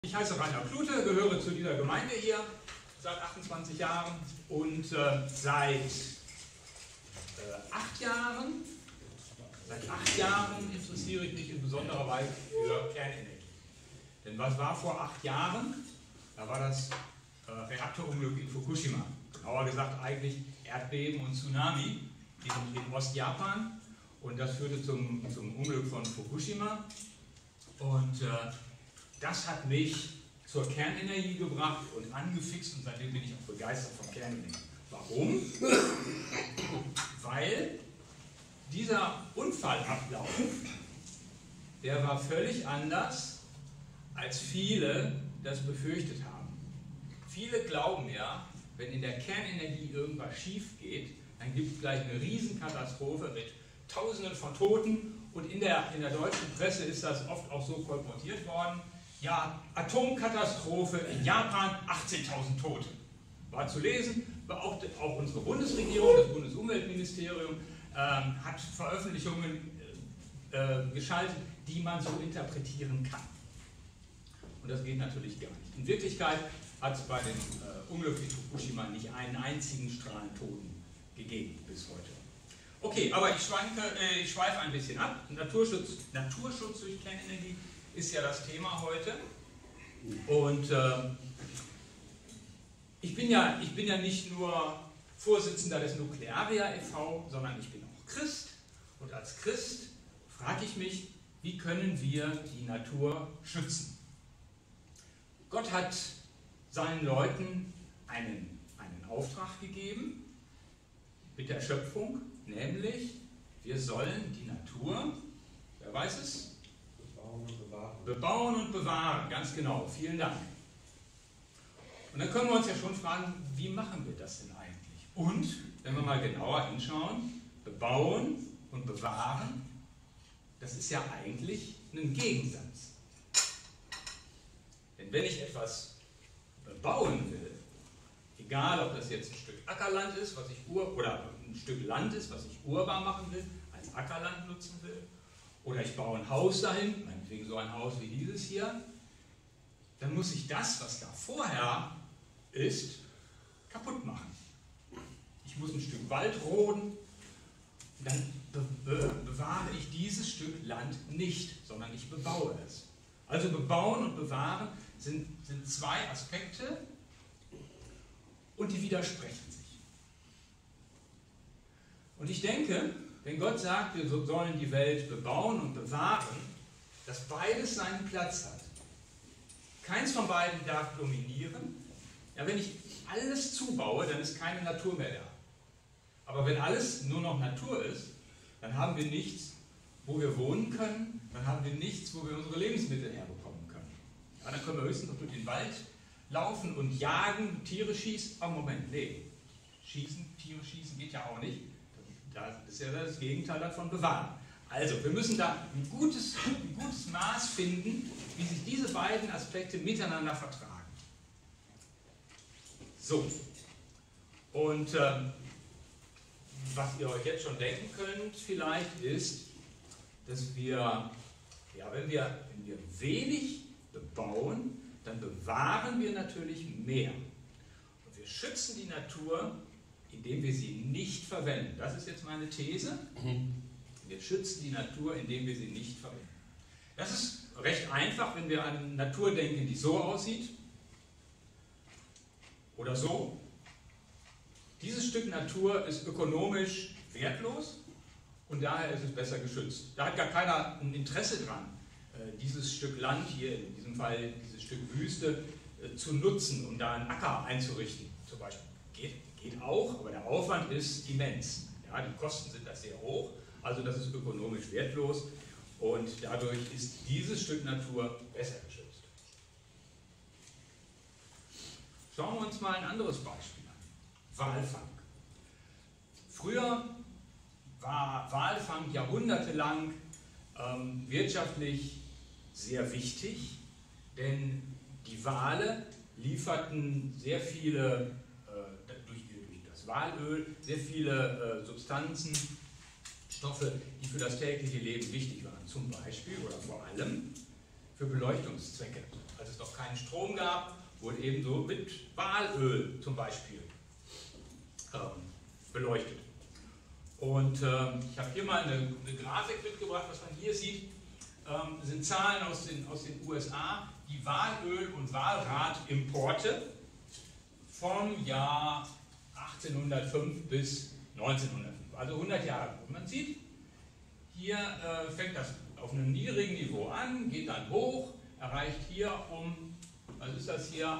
Ich heiße Rainer Klute, gehöre zu dieser Gemeinde hier seit 28 Jahren und seit 8 Jahren interessiere ich mich in besonderer Weise für Kernenergie. Denn was war vor 8 Jahren? Da war das Reaktorunglück in Fukushima. Genauer gesagt eigentlich Erdbeben und Tsunami in Ostjapan. Und das führte zum Unglück von Fukushima. Und das hat mich zur Kernenergie gebracht und angefixt und seitdem bin ich auch begeistert von Kernenergie. Warum? Weil dieser Unfallablauf, der war völlig anders, als viele das befürchtet haben. Viele glauben ja, wenn in der Kernenergie irgendwas schief geht, dann gibt es gleich eine Riesenkatastrophe mit Tausenden von Toten und in der deutschen Presse ist das oft auch so kolportiert worden. Ja, Atomkatastrophe in Japan, 18.000 Tote. War zu lesen, auch unsere Bundesregierung, das Bundesumweltministerium, hat Veröffentlichungen geschaltet, die man so interpretieren kann. Und das geht natürlich gar nicht. In Wirklichkeit hat es bei dem Unglück in Fukushima nicht einen einzigen Strahlentoten gegeben bis heute. Okay, aber ich schweife ein bisschen ab. Naturschutz durch Kernenergie ist ja das Thema heute. Und ich bin ja nicht nur Vorsitzender des Nuklearia e.V., sondern ich bin auch Christ. Und als Christ frage ich mich, wie können wir die Natur schützen? Gott hat seinen Leuten einen Auftrag gegeben mit der Schöpfung, nämlich wir sollen die Natur, wer weiß es? Bebauen und bewahren, ganz genau, vielen Dank. Und dann können wir uns ja schon fragen, wie machen wir das denn eigentlich? Und, wenn wir mal genauer hinschauen, bebauen und bewahren, das ist ja eigentlich ein Gegensatz. Denn wenn ich etwas bebauen will, egal ob das jetzt ein Stück Ackerland ist, oder ein Stück Land ist, was ich urbar machen will, als Ackerland nutzen will, oder ich baue ein Haus dahin, meinetwegen so ein Haus wie dieses hier, dann muss ich das, was da vorher ist, kaputt machen. Ich muss ein Stück Wald roden, dann bewahre ich dieses Stück Land nicht, sondern ich bebaue es. Also bebauen und bewahren sind zwei Aspekte und die widersprechen sich. Und ich denke, wenn Gott sagt, wir sollen die Welt bebauen und bewahren, dass beides seinen Platz hat. Keins von beiden darf dominieren. Ja, wenn ich alles zubaue, dann ist keine Natur mehr da. Aber wenn alles nur noch Natur ist, dann haben wir nichts, wo wir wohnen können, dann haben wir nichts, wo wir unsere Lebensmittel herbekommen können. Ja, dann können wir höchstens noch durch den Wald laufen und jagen, Tiere schießen. Aber Moment, nee, Tiere schießen geht ja auch nicht. Das ist ja das Gegenteil davon, bewahren. Also, wir müssen da ein gutes Maß finden, wie sich diese beiden Aspekte miteinander vertragen. So, und was ihr euch jetzt schon denken könnt vielleicht ist, dass wir, ja, wenn wir wenig bebauen, dann bewahren wir natürlich mehr. Und wir schützen die Natur, indem wir sie nicht verwenden. Das ist jetzt meine These. Wir schützen die Natur, indem wir sie nicht verwenden. Das ist recht einfach, wenn wir an Natur denken, die so aussieht. Oder so. Dieses Stück Natur ist ökonomisch wertlos und daher ist es besser geschützt. Da hat gar keiner ein Interesse dran, dieses Stück Land hier, in diesem Fall dieses Stück Wüste, zu nutzen und da einen Acker einzurichten. Zum Beispiel geht auch, aber der Aufwand ist immens. Ja, die Kosten sind da sehr hoch, also das ist ökonomisch wertlos und dadurch ist dieses Stück Natur besser geschützt. Schauen wir uns mal ein anderes Beispiel an. Walfang. Früher war Walfang jahrhundertelang wirtschaftlich sehr wichtig, denn die Wale lieferten sehr viele, durch das Walöl, sehr viele Substanzen, Stoffe, die für das tägliche Leben wichtig waren. Zum Beispiel oder vor allem für Beleuchtungszwecke. Als es noch keinen Strom gab, wurde ebenso mit Walöl zum Beispiel beleuchtet. Und ich habe hier mal eine Grafik mitgebracht. Was man hier sieht, sind Zahlen aus den USA, die Walöl- und Walradimporte vom Jahr 1805 bis 1905, also 100 Jahre. Und man sieht, hier fängt das auf einem niedrigen Niveau an, geht dann hoch, erreicht hier was ist das hier,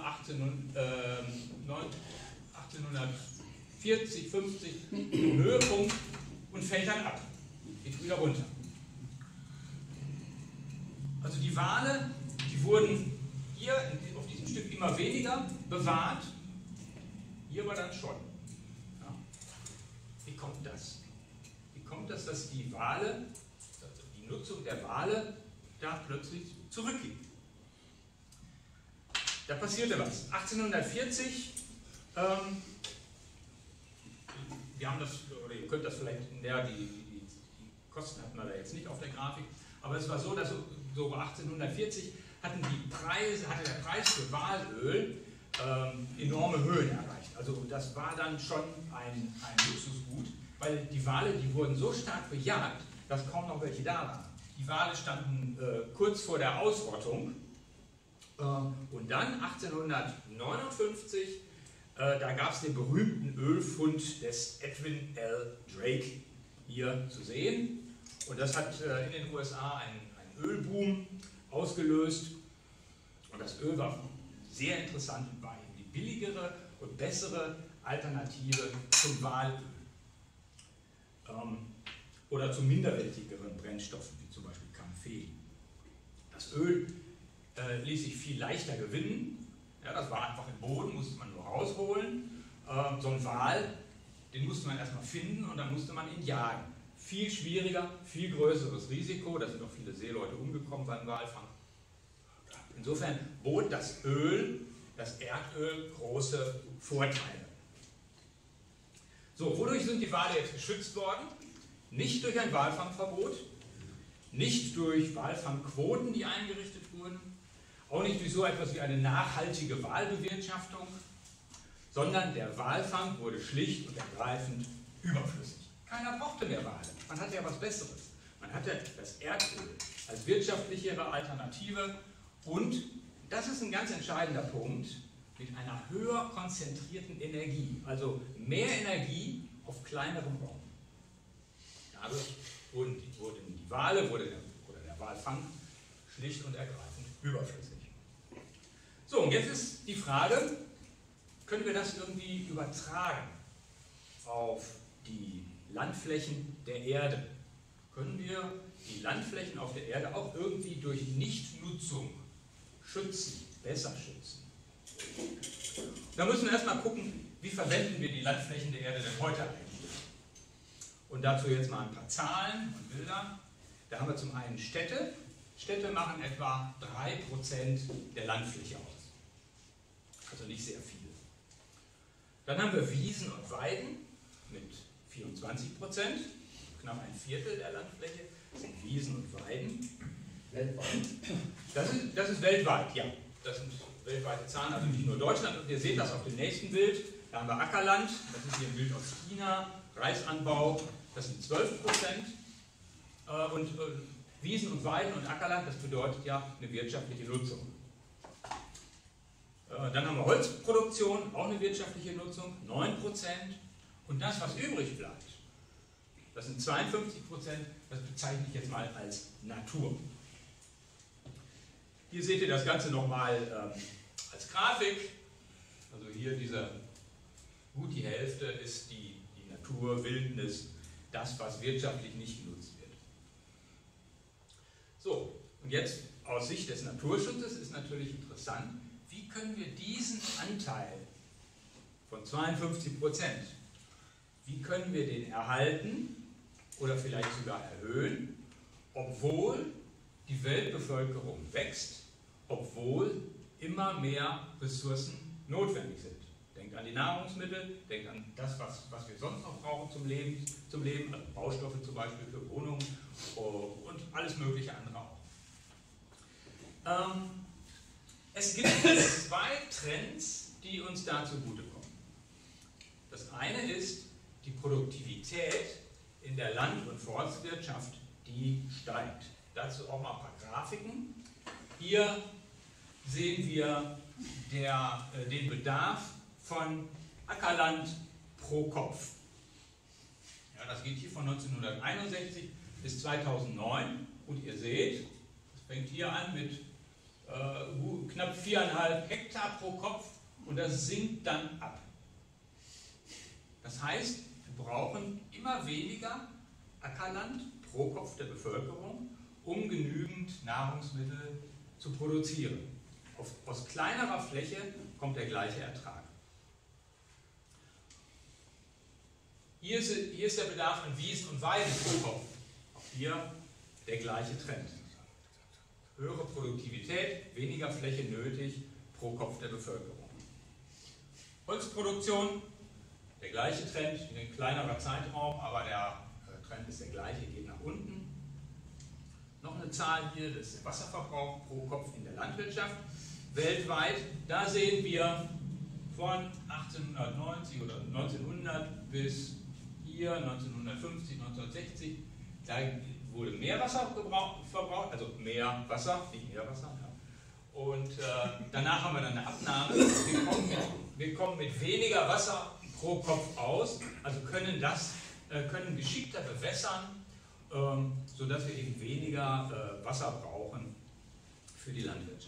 1840, 50, im Höhepunkt und fällt dann ab, geht wieder runter. Also die Wale, die wurden hier auf diesem Stück immer weniger bewahrt, hier aber dann schon. Ja. Wie kommt das? Wie kommt das, dass die Wale, also die Nutzung der Wale, da plötzlich zurückging? Da passierte was. 1840, wir haben das, oder ihr könnt das vielleicht, die Kosten hatten wir da jetzt nicht auf der Grafik, aber es war so, dass so 1840 hatte der Preis für Walöl enorme Höhen erreicht. Also das war dann schon ein Luxusgut, weil die Wale, die wurden so stark bejagt, dass kaum noch welche da waren. Die Wale standen kurz vor der Ausrottung und dann 1859, da gab es den berühmten Ölfund des Edwin L. Drake hier zu sehen. Und das hat in den USA einen Ölboom ausgelöst. Und das Öl war sehr interessant und war eben die billigere und bessere Alternative zum Walöl. Oder zu minderwertigeren Brennstoffen, wie zum Beispiel Kampfer. Das Öl ließ sich viel leichter gewinnen. Ja, das war einfach im Boden, musste man nur rausholen. So ein Wal, den musste man erstmal finden und dann musste man ihn jagen. Viel schwieriger, viel größeres Risiko, da sind auch viele Seeleute umgekommen beim Walfang. Insofern bot das Erdöl, große Vorteile. So, wodurch sind die Wale jetzt geschützt worden? Nicht durch ein Walfangverbot, nicht durch Walfangquoten, die eingerichtet wurden, auch nicht durch so etwas wie eine nachhaltige Walbewirtschaftung, sondern der Walfang wurde schlicht und ergreifend überflüssig. Keiner brauchte mehr Wale. Man hatte ja was Besseres. Man hatte das Erdöl als wirtschaftlichere Alternative und, das ist ein ganz entscheidender Punkt, mit einer höher konzentrierten Energie, also mehr Energie auf kleinerem Raum. Dadurch wurden die Wale, oder der Walfang schlicht und ergreifend überflüssig. So, und jetzt ist die Frage, können wir das irgendwie übertragen auf die Landflächen der Erde? Können wir die Landflächen auf der Erde auch irgendwie durch Nichtnutzung schützen, besser schützen? Da müssen wir erstmal gucken, wie verwenden wir die Landflächen der Erde denn heute eigentlich? Und dazu jetzt mal ein paar Zahlen und Bilder. Da haben wir zum einen Städte. Städte machen etwa 3% der Landfläche aus. Also nicht sehr viel. Dann haben wir Wiesen und Weiden mit 24%. Knapp ein Viertel der Landfläche sind Wiesen und Weiden. Weltweit? Das ist weltweit, ja. Das sind weltweite Zahlen, also nicht nur Deutschland. Und ihr seht das auf dem nächsten Bild. Da haben wir Ackerland, das ist hier ein Bild aus China, Reisanbau, das sind 12%. Und Wiesen und Weiden und Ackerland, das bedeutet ja eine wirtschaftliche Nutzung. Dann haben wir Holzproduktion, auch eine wirtschaftliche Nutzung, 9%. Und das, was übrig bleibt, das sind 52%, das bezeichne ich jetzt mal als Natur. Hier seht ihr das Ganze nochmal als Grafik. Also hier gut die Hälfte ist die Natur, Wildnis, das, was wirtschaftlich nicht genutzt wird. So, und jetzt aus Sicht des Naturschutzes ist natürlich interessant, wie können wir diesen Anteil von 52%, wie können wir den erhalten oder vielleicht sogar erhöhen, obwohl die Weltbevölkerung wächst, obwohl immer mehr Ressourcen notwendig sind. Denkt an die Nahrungsmittel, denkt an das, was wir sonst noch brauchen zum Leben, also Baustoffe zum Beispiel für Wohnungen und alles mögliche andere auch. Es gibt zwei Trends, die uns da zugutekommen. Das eine ist die Produktivität in der Land- und Forstwirtschaft, die steigt. Dazu auch mal ein paar Grafiken. Hier sehen wir den Bedarf von Ackerland pro Kopf. Ja, das geht hier von 1961 bis 2009 und ihr seht, es fängt hier an mit knapp 4,5 Hektar pro Kopf und das sinkt dann ab. Das heißt, wir brauchen immer weniger Ackerland pro Kopf der Bevölkerung, um genügend Nahrungsmittel zu produzieren. Aus kleinerer Fläche kommt der gleiche Ertrag. Hier ist der Bedarf an Wiesen und Weiden pro Kopf. Auch hier der gleiche Trend. Höhere Produktivität, weniger Fläche nötig pro Kopf der Bevölkerung. Holzproduktion, der gleiche Trend, ein kleinerer Zeitraum, aber der Trend ist der gleiche, geht nach unten. Noch eine Zahl hier, das ist der Wasserverbrauch pro Kopf in der Landwirtschaft. Weltweit, da sehen wir von 1890 oder 1900 bis hier 1950, 1960, da wurde mehr Wasser verbraucht, also mehr Wasser, nicht mehr Wasser. Ja. Und danach haben wir dann eine Abnahme. Wir kommen mit weniger Wasser pro Kopf aus, also können geschickter bewässern, sodass wir eben weniger Wasser brauchen für die Landwirtschaft.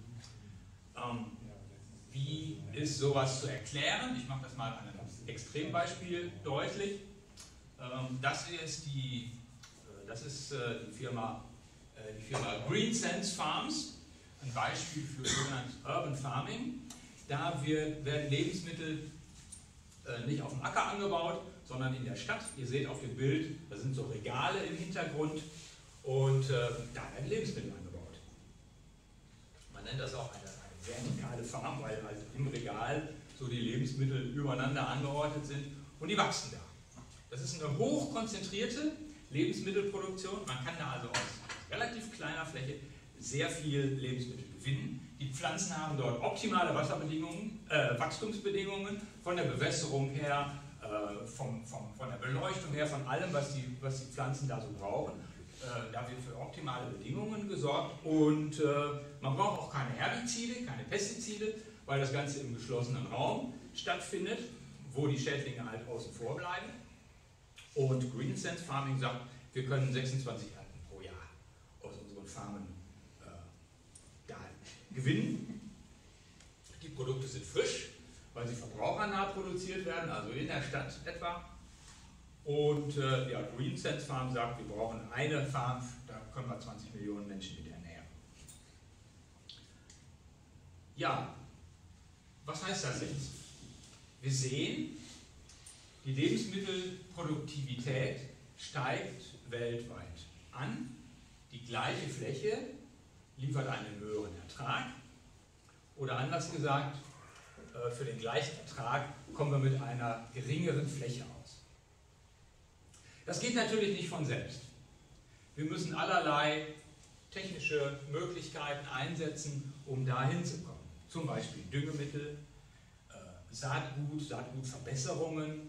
Wie ist sowas zu erklären? Ich mache das mal an einem Extrembeispiel deutlich. Das ist die Firma Green Sense Farms, ein Beispiel für sogenanntes Urban Farming. Da werden Lebensmittel nicht auf dem Acker angebaut, sondern in der Stadt. Ihr seht auf dem Bild, da sind so Regale im Hintergrund und da werden Lebensmittel angebaut. Man nennt das auch eine vertikale Farm, weil halt im Regal so die Lebensmittel übereinander angeordnet sind und die wachsen da. Das ist eine hochkonzentrierte Lebensmittelproduktion. Man kann da also aus relativ kleiner Fläche sehr viel Lebensmittel gewinnen. Die Pflanzen haben dort optimale Wachstumsbedingungen, von der Bewässerung her, von der Beleuchtung her, von allem, was die Pflanzen da so brauchen. Da wird für optimale Bedingungen gesorgt und man braucht auch keine Herbizide, keine Pestizide, weil das Ganze im geschlossenen Raum stattfindet, wo die Schädlinge halt außen vor bleiben. Und Green Sense Farming sagt, wir können 26 Ernten pro Jahr aus unseren Farmen gewinnen. Die Produkte sind frisch, weil sie verbrauchernah produziert werden, also in der Stadt etwa. Und Green Sense Farm sagt, wir brauchen eine Farm, da können wir 20 Millionen Menschen mit ernähren. Ja, was heißt das jetzt? Wir sehen, die Lebensmittelproduktivität steigt weltweit an. Die gleiche Fläche liefert einen höheren Ertrag. Oder anders gesagt, für den gleichen Ertrag kommen wir mit einer geringeren Fläche aus. Das geht natürlich nicht von selbst. Wir müssen allerlei technische Möglichkeiten einsetzen, um da hinzukommen. Zum Beispiel Düngemittel, Saatgutverbesserungen.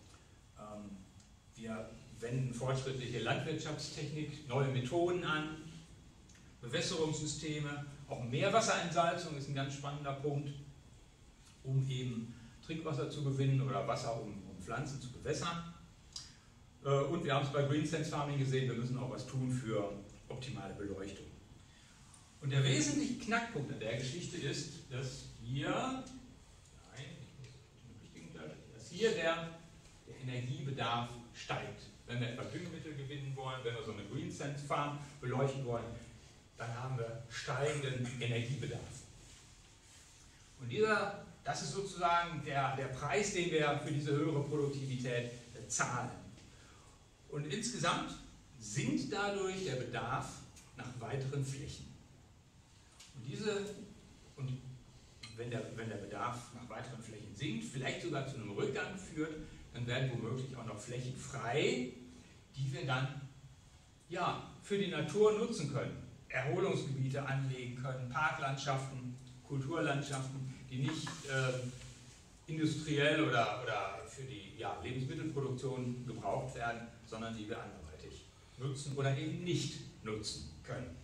Wir wenden fortschrittliche Landwirtschaftstechnik, neue Methoden an, Bewässerungssysteme, auch Meerwasserentsalzung ist ein ganz spannender Punkt, um eben Trinkwasser zu gewinnen oder Wasser, um Pflanzen zu bewässern. Und wir haben es bei Green Sense Farming gesehen, wir müssen auch was tun für optimale Beleuchtung. Und der wesentliche Knackpunkt an der Geschichte ist, dass hier der Energiebedarf steigt. Wenn wir etwa Düngemittel gewinnen wollen, wenn wir so eine Green Sense Farm beleuchten wollen, dann haben wir steigenden Energiebedarf. Und das ist sozusagen der Preis, den wir für diese höhere Produktivität zahlen. Und insgesamt sinkt dadurch der Bedarf nach weiteren Flächen. Und wenn der Bedarf nach weiteren Flächen sinkt, vielleicht sogar zu einem Rückgang führt, dann werden womöglich auch noch Flächen frei, die wir dann für die Natur nutzen können. Erholungsgebiete anlegen können, Parklandschaften Kulturlandschaften, die nicht industriell oder für die Lebensmittelproduktion gebraucht werden, sondern die wir anderweitig nutzen oder eben nicht nutzen können.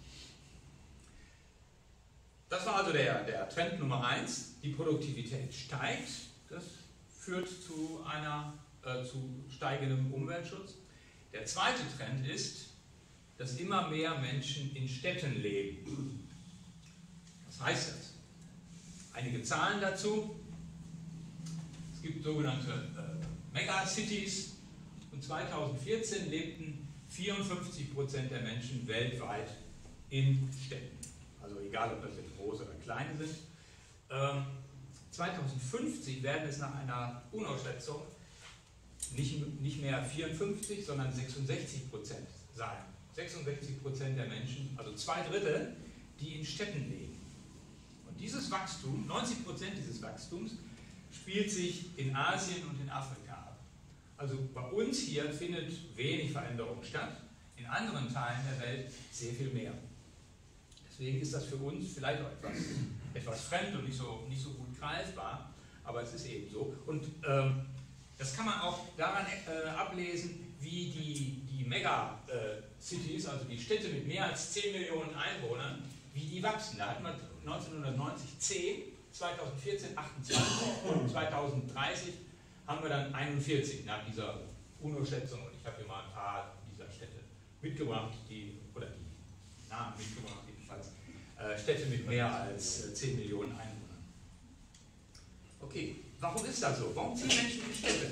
Das war also der Trend Nummer 1. Die Produktivität steigt. Das führt zu steigendem Umweltschutz. Der zweite Trend ist, dass immer mehr Menschen in Städten leben. Was heißt das? Einige Zahlen dazu. Es gibt sogenannte Megacities und 2014 lebten 54% der Menschen weltweit in Städten. Also egal, ob das jetzt große oder kleine sind. 2050 werden es nach einer UNO-Schätzung nicht mehr 54, sondern 66% sein. 66% der Menschen, also 2/3, die in Städten leben. Und dieses Wachstum, 90% dieses Wachstums, spielt sich in Asien und in Afrika ab. Also bei uns hier findet wenig Veränderung statt, in anderen Teilen der Welt sehr viel mehr. Deswegen ist das für uns vielleicht auch etwas fremd und nicht so gut greifbar, aber es ist eben so. Und das kann man auch daran ablesen, wie die Megacities, also die Städte mit mehr als 10 Millionen Einwohnern, wie die wachsen. Da hatten wir 1990 10, 2014 28 und 2030 haben wir dann 41 nach dieser UNO-Schätzung. Und ich habe hier mal ein paar dieser Städte mitgebracht, die Namen mitgebracht jedenfalls. Städte mit mehr als 10 Millionen Einwohnern. Okay, warum ist das so? Warum ziehen Menschen in die Städte?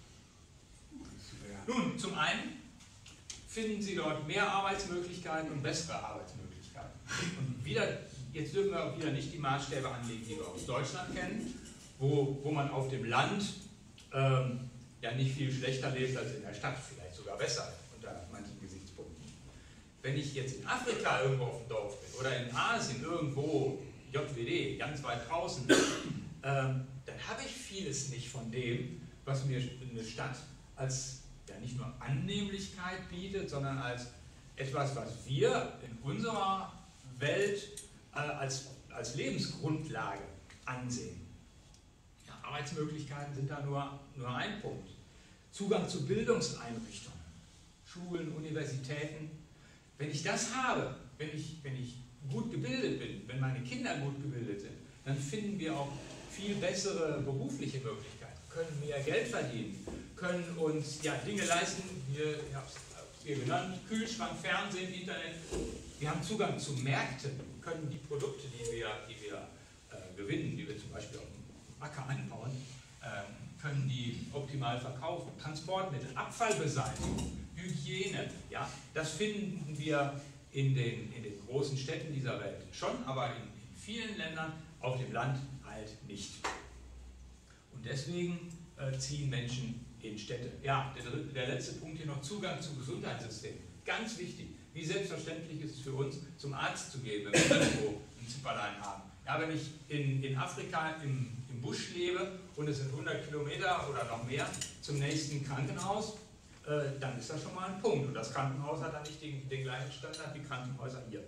Nun, zum einen finden sie dort mehr Arbeitsmöglichkeiten und bessere Arbeitsmöglichkeiten. Und jetzt dürfen wir auch wieder nicht die Maßstäbe anlegen, die wir aus Deutschland kennen, wo man auf dem Land nicht viel schlechter lebt als in der Stadt, vielleicht sogar besser unter manchen Gesichtspunkten. Wenn ich jetzt in Afrika irgendwo auf dem Dorf bin oder in Asien irgendwo, JWD, ganz weit draußen, dann habe ich vieles nicht von dem, was mir eine Stadt als nicht nur Annehmlichkeit bietet, sondern als etwas, was wir in unserer Welt als Lebensgrundlage ansehen. Ja, Arbeitsmöglichkeiten sind da nur ein Punkt. Zugang zu Bildungseinrichtungen, Schulen, Universitäten. Wenn ich das habe, wenn ich gut gebildet bin, wenn meine Kinder gut gebildet sind, dann finden wir auch viel bessere berufliche Möglichkeiten, können mehr Geld verdienen, können uns Dinge leisten, ich habe es hier genannt, Kühlschrank, Fernsehen, Internet. Wir haben Zugang zu Märkten, können die Produkte, die wir gewinnen, die wir zum Beispiel auf dem Acker anbauen, können die optimal verkaufen. Transportmittel, Abfallbeseitigung, Hygiene, das finden wir in den großen Städten dieser Welt schon, aber in vielen Ländern auf dem Land halt nicht. Und deswegen ziehen Menschen in Städte. Ja, der letzte Punkt hier noch, Zugang zum Gesundheitssystem. Ganz wichtig. Wie selbstverständlich ist es für uns, zum Arzt zu gehen, wenn wir irgendwo ein Zipperlein haben. Ja, wenn ich in Afrika im Busch lebe und es sind 100 Kilometer oder noch mehr zum nächsten Krankenhaus, dann ist das schon mal ein Punkt. Und das Krankenhaus hat dann nicht den gleichen Standard wie Krankenhäuser hier.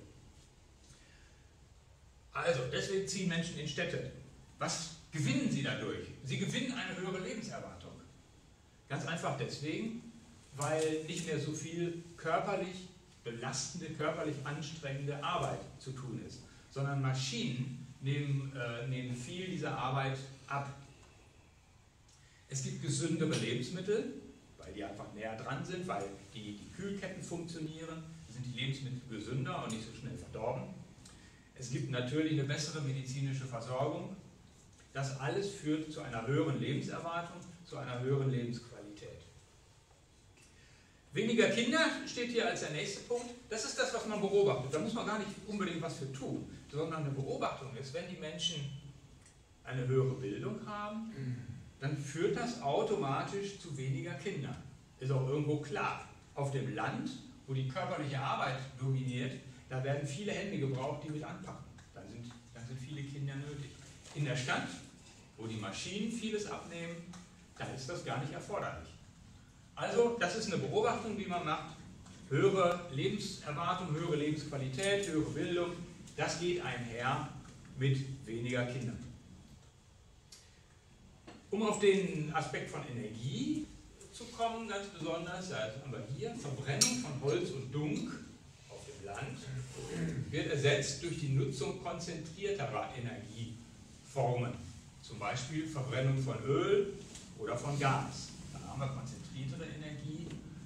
Also, deswegen ziehen Menschen in Städte. Was gewinnen sie dadurch? Sie gewinnen eine höhere Lebenserwartung. Ganz einfach deswegen, weil nicht mehr so viel körperlich belastende, körperlich anstrengende Arbeit zu tun ist, sondern Maschinen nehmen viel dieser Arbeit ab. Es gibt gesündere Lebensmittel, weil die einfach näher dran sind, weil die Kühlketten funktionieren, sind die Lebensmittel gesünder und nicht so schnell verdorben. Es gibt natürlich eine bessere medizinische Versorgung. Das alles führt zu einer höheren Lebenserwartung, zu einer höheren Lebensqualität. Weniger Kinder steht hier als der nächste Punkt. Das ist das, was man beobachtet. Da muss man gar nicht unbedingt was für tun, sondern eine Beobachtung ist, wenn die Menschen eine höhere Bildung haben, dann führt das automatisch zu weniger Kindern. Ist auch irgendwo klar. Auf dem Land, wo die körperliche Arbeit dominiert, da werden viele Hände gebraucht, die mit anpacken. Dann sind viele Kinder nötig. In der Stadt, wo die Maschinen vieles abnehmen, da ist das gar nicht erforderlich. Also, das ist eine Beobachtung, die man macht. Höhere Lebenserwartung, höhere Lebensqualität, höhere Bildung, das geht einher mit weniger Kindern. Um auf den Aspekt von Energie zu kommen, ganz besonders, da haben wir hier Verbrennung von Holz und Dunk auf dem Land, wird ersetzt durch die Nutzung konzentrierterer Energieformen, zum Beispiel Verbrennung von Öl oder von Gas. Da haben wir konzentriertere Energie,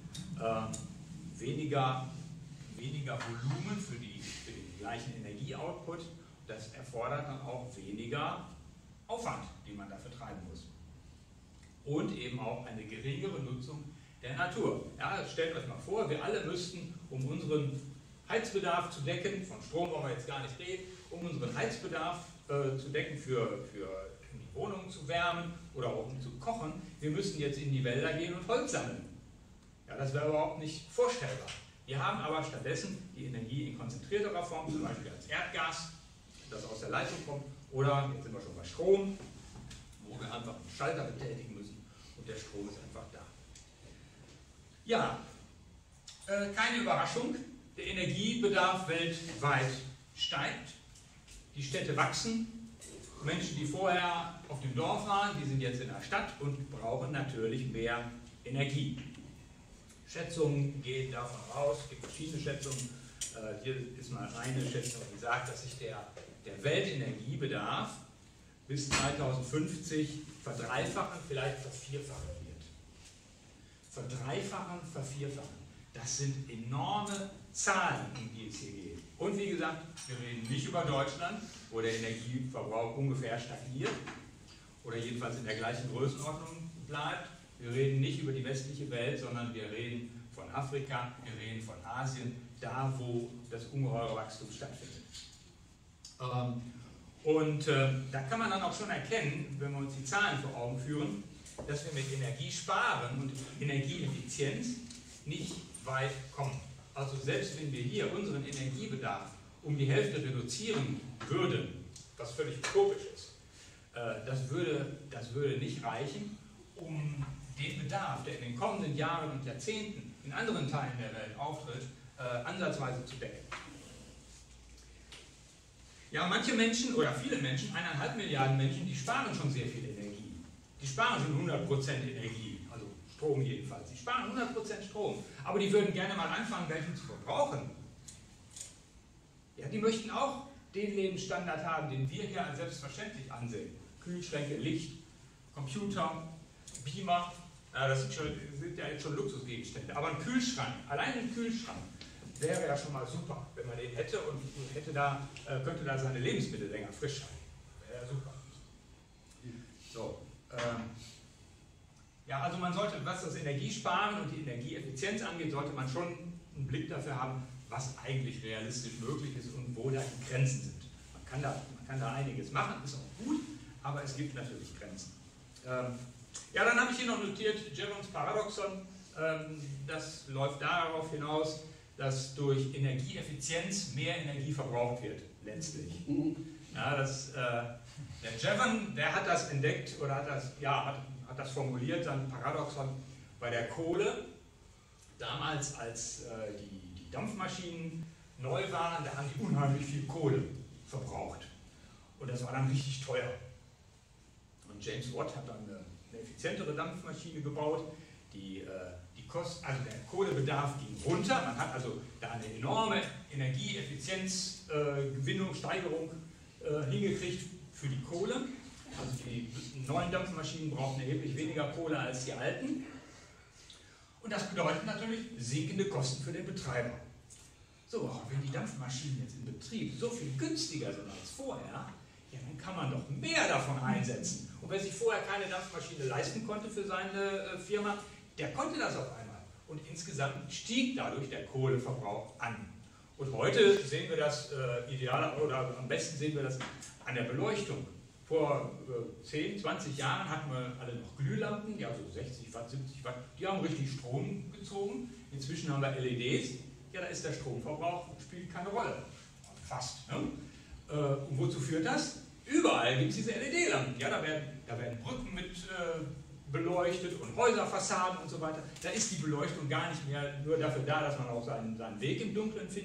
weniger Volumen für den gleichen Energieoutput. Das erfordert dann auch weniger Aufwand, den man dafür treiben muss. Und eben auch eine geringere Nutzung der Natur. Ja, stellt euch mal vor, wir alle müssten, um unseren Heizbedarf zu decken, von Strom wollen wir jetzt gar nicht reden, um unseren Heizbedarf zu decken, für die Wohnung zu wärmen oder auch um zu kochen, wir müssten jetzt in die Wälder gehen und Holz sammeln. Ja, das wäre überhaupt nicht vorstellbar. Wir haben aber stattdessen die Energie in konzentrierterer Form, zum Beispiel als Erdgas, das aus der Leitung kommt, oder jetzt sind wir schon bei Strom, wo wir einfach einen Schalter betätigen müssen und der Strom ist einfach da. Ja, keine Überraschung, der Energiebedarf weltweit steigt, die Städte wachsen, Menschen, die vorher auf dem Dorf waren, die sind jetzt in der Stadt und brauchen natürlich mehr Energie. Schätzungen gehen davon aus, es gibt verschiedene Schätzungen, hier ist mal eine Schätzung, die sagt, dass sich der Weltenergiebedarf bis 2050 verdreifachen, vielleicht vervierfachen wird. Verdreifachen, vervierfachen. Das sind enorme Zahlen, um die es hier geht. Und wie gesagt, wir reden nicht über Deutschland, wo der Energieverbrauch ungefähr stagniert oder jedenfalls in der gleichen Größenordnung bleibt. Wir reden nicht über die westliche Welt, sondern wir reden von Afrika, wir reden von Asien, da wo das ungeheure Wachstum stattfindet. Da kann man dann auch schon erkennen, wenn wir uns die Zahlen vor Augen führen, dass wir mit Energiesparen und Energieeffizienz nicht weit kommen. Also selbst wenn wir hier unseren Energiebedarf um die Hälfte reduzieren würden, was völlig utopisch ist, das würde nicht reichen, um den Bedarf, der in den kommenden Jahren und Jahrzehnten in anderen Teilen der Welt auftritt, ansatzweise zu decken. Ja, manche Menschen oder viele Menschen, 1,5 Milliarden Menschen, die sparen schon sehr viel Energie. Die sparen schon 100% Energie, also Strom jedenfalls. Die sparen 100% Strom, aber die würden gerne mal anfangen, welchen zu verbrauchen. Ja, die möchten auch den Lebensstandard haben, den wir hier als selbstverständlich ansehen. Kühlschränke, Licht, Computer, Beamer, das sind ja jetzt schon Luxusgegenstände. Aber ein Kühlschrank, allein ein Kühlschrank, wäre ja schon mal super, wenn man den hätte und könnte da seine Lebensmittel länger frisch halten. Wäre ja super. So, ja, also man sollte, was das Energiesparen und die Energieeffizienz angeht, sollte man schon einen Blick dafür haben, was eigentlich realistisch möglich ist und wo da die Grenzen sind. Man kann da einiges machen, ist auch gut, aber es gibt natürlich Grenzen. Ja, dann habe ich hier noch notiert, Jevons Paradoxon, das läuft darauf hinaus, dass durch Energieeffizienz mehr Energie verbraucht wird, letztlich. Ja, der Jevon, der hat das entdeckt oder hat das formuliert, sein Paradoxon bei der Kohle. Damals, als die Dampfmaschinen neu waren, da haben die unheimlich viel Kohle verbraucht. Und das war dann richtig teuer. Und James Watt hat dann eine effizientere Dampfmaschine gebaut. Also der Kohlebedarf ging runter. Man hat also da eine enorme Energieeffizienzgewinnung, Steigerung hingekriegt für die Kohle. Also die neuen Dampfmaschinen brauchen erheblich weniger Kohle als die alten. Und das bedeutet natürlich sinkende Kosten für den Betreiber. So, wenn die Dampfmaschinen jetzt in Betrieb so viel günstiger sind als vorher, ja, dann kann man doch mehr davon einsetzen. Und wer sich vorher keine Dampfmaschine leisten konnte für seine Firma, der konnte das auf einmal. Und insgesamt stieg dadurch der Kohleverbrauch an. Und heute sehen wir das oder am besten sehen wir das an der Beleuchtung. Vor 10, 20 Jahren hatten wir alle noch Glühlampen, die also 60 Watt, 70 Watt, die haben richtig Strom gezogen. Inzwischen haben wir LEDs. Ja, da ist der Stromverbrauch, spielt keine Rolle. Fast. Ne? Und wozu führt das? Überall gibt es diese LED-Lampen. Ja, da werden Brücken mit beleuchtet und Häuserfassaden und so weiter. Da ist die Beleuchtung gar nicht mehr nur dafür da, dass man auch seinen Weg im Dunkeln findet,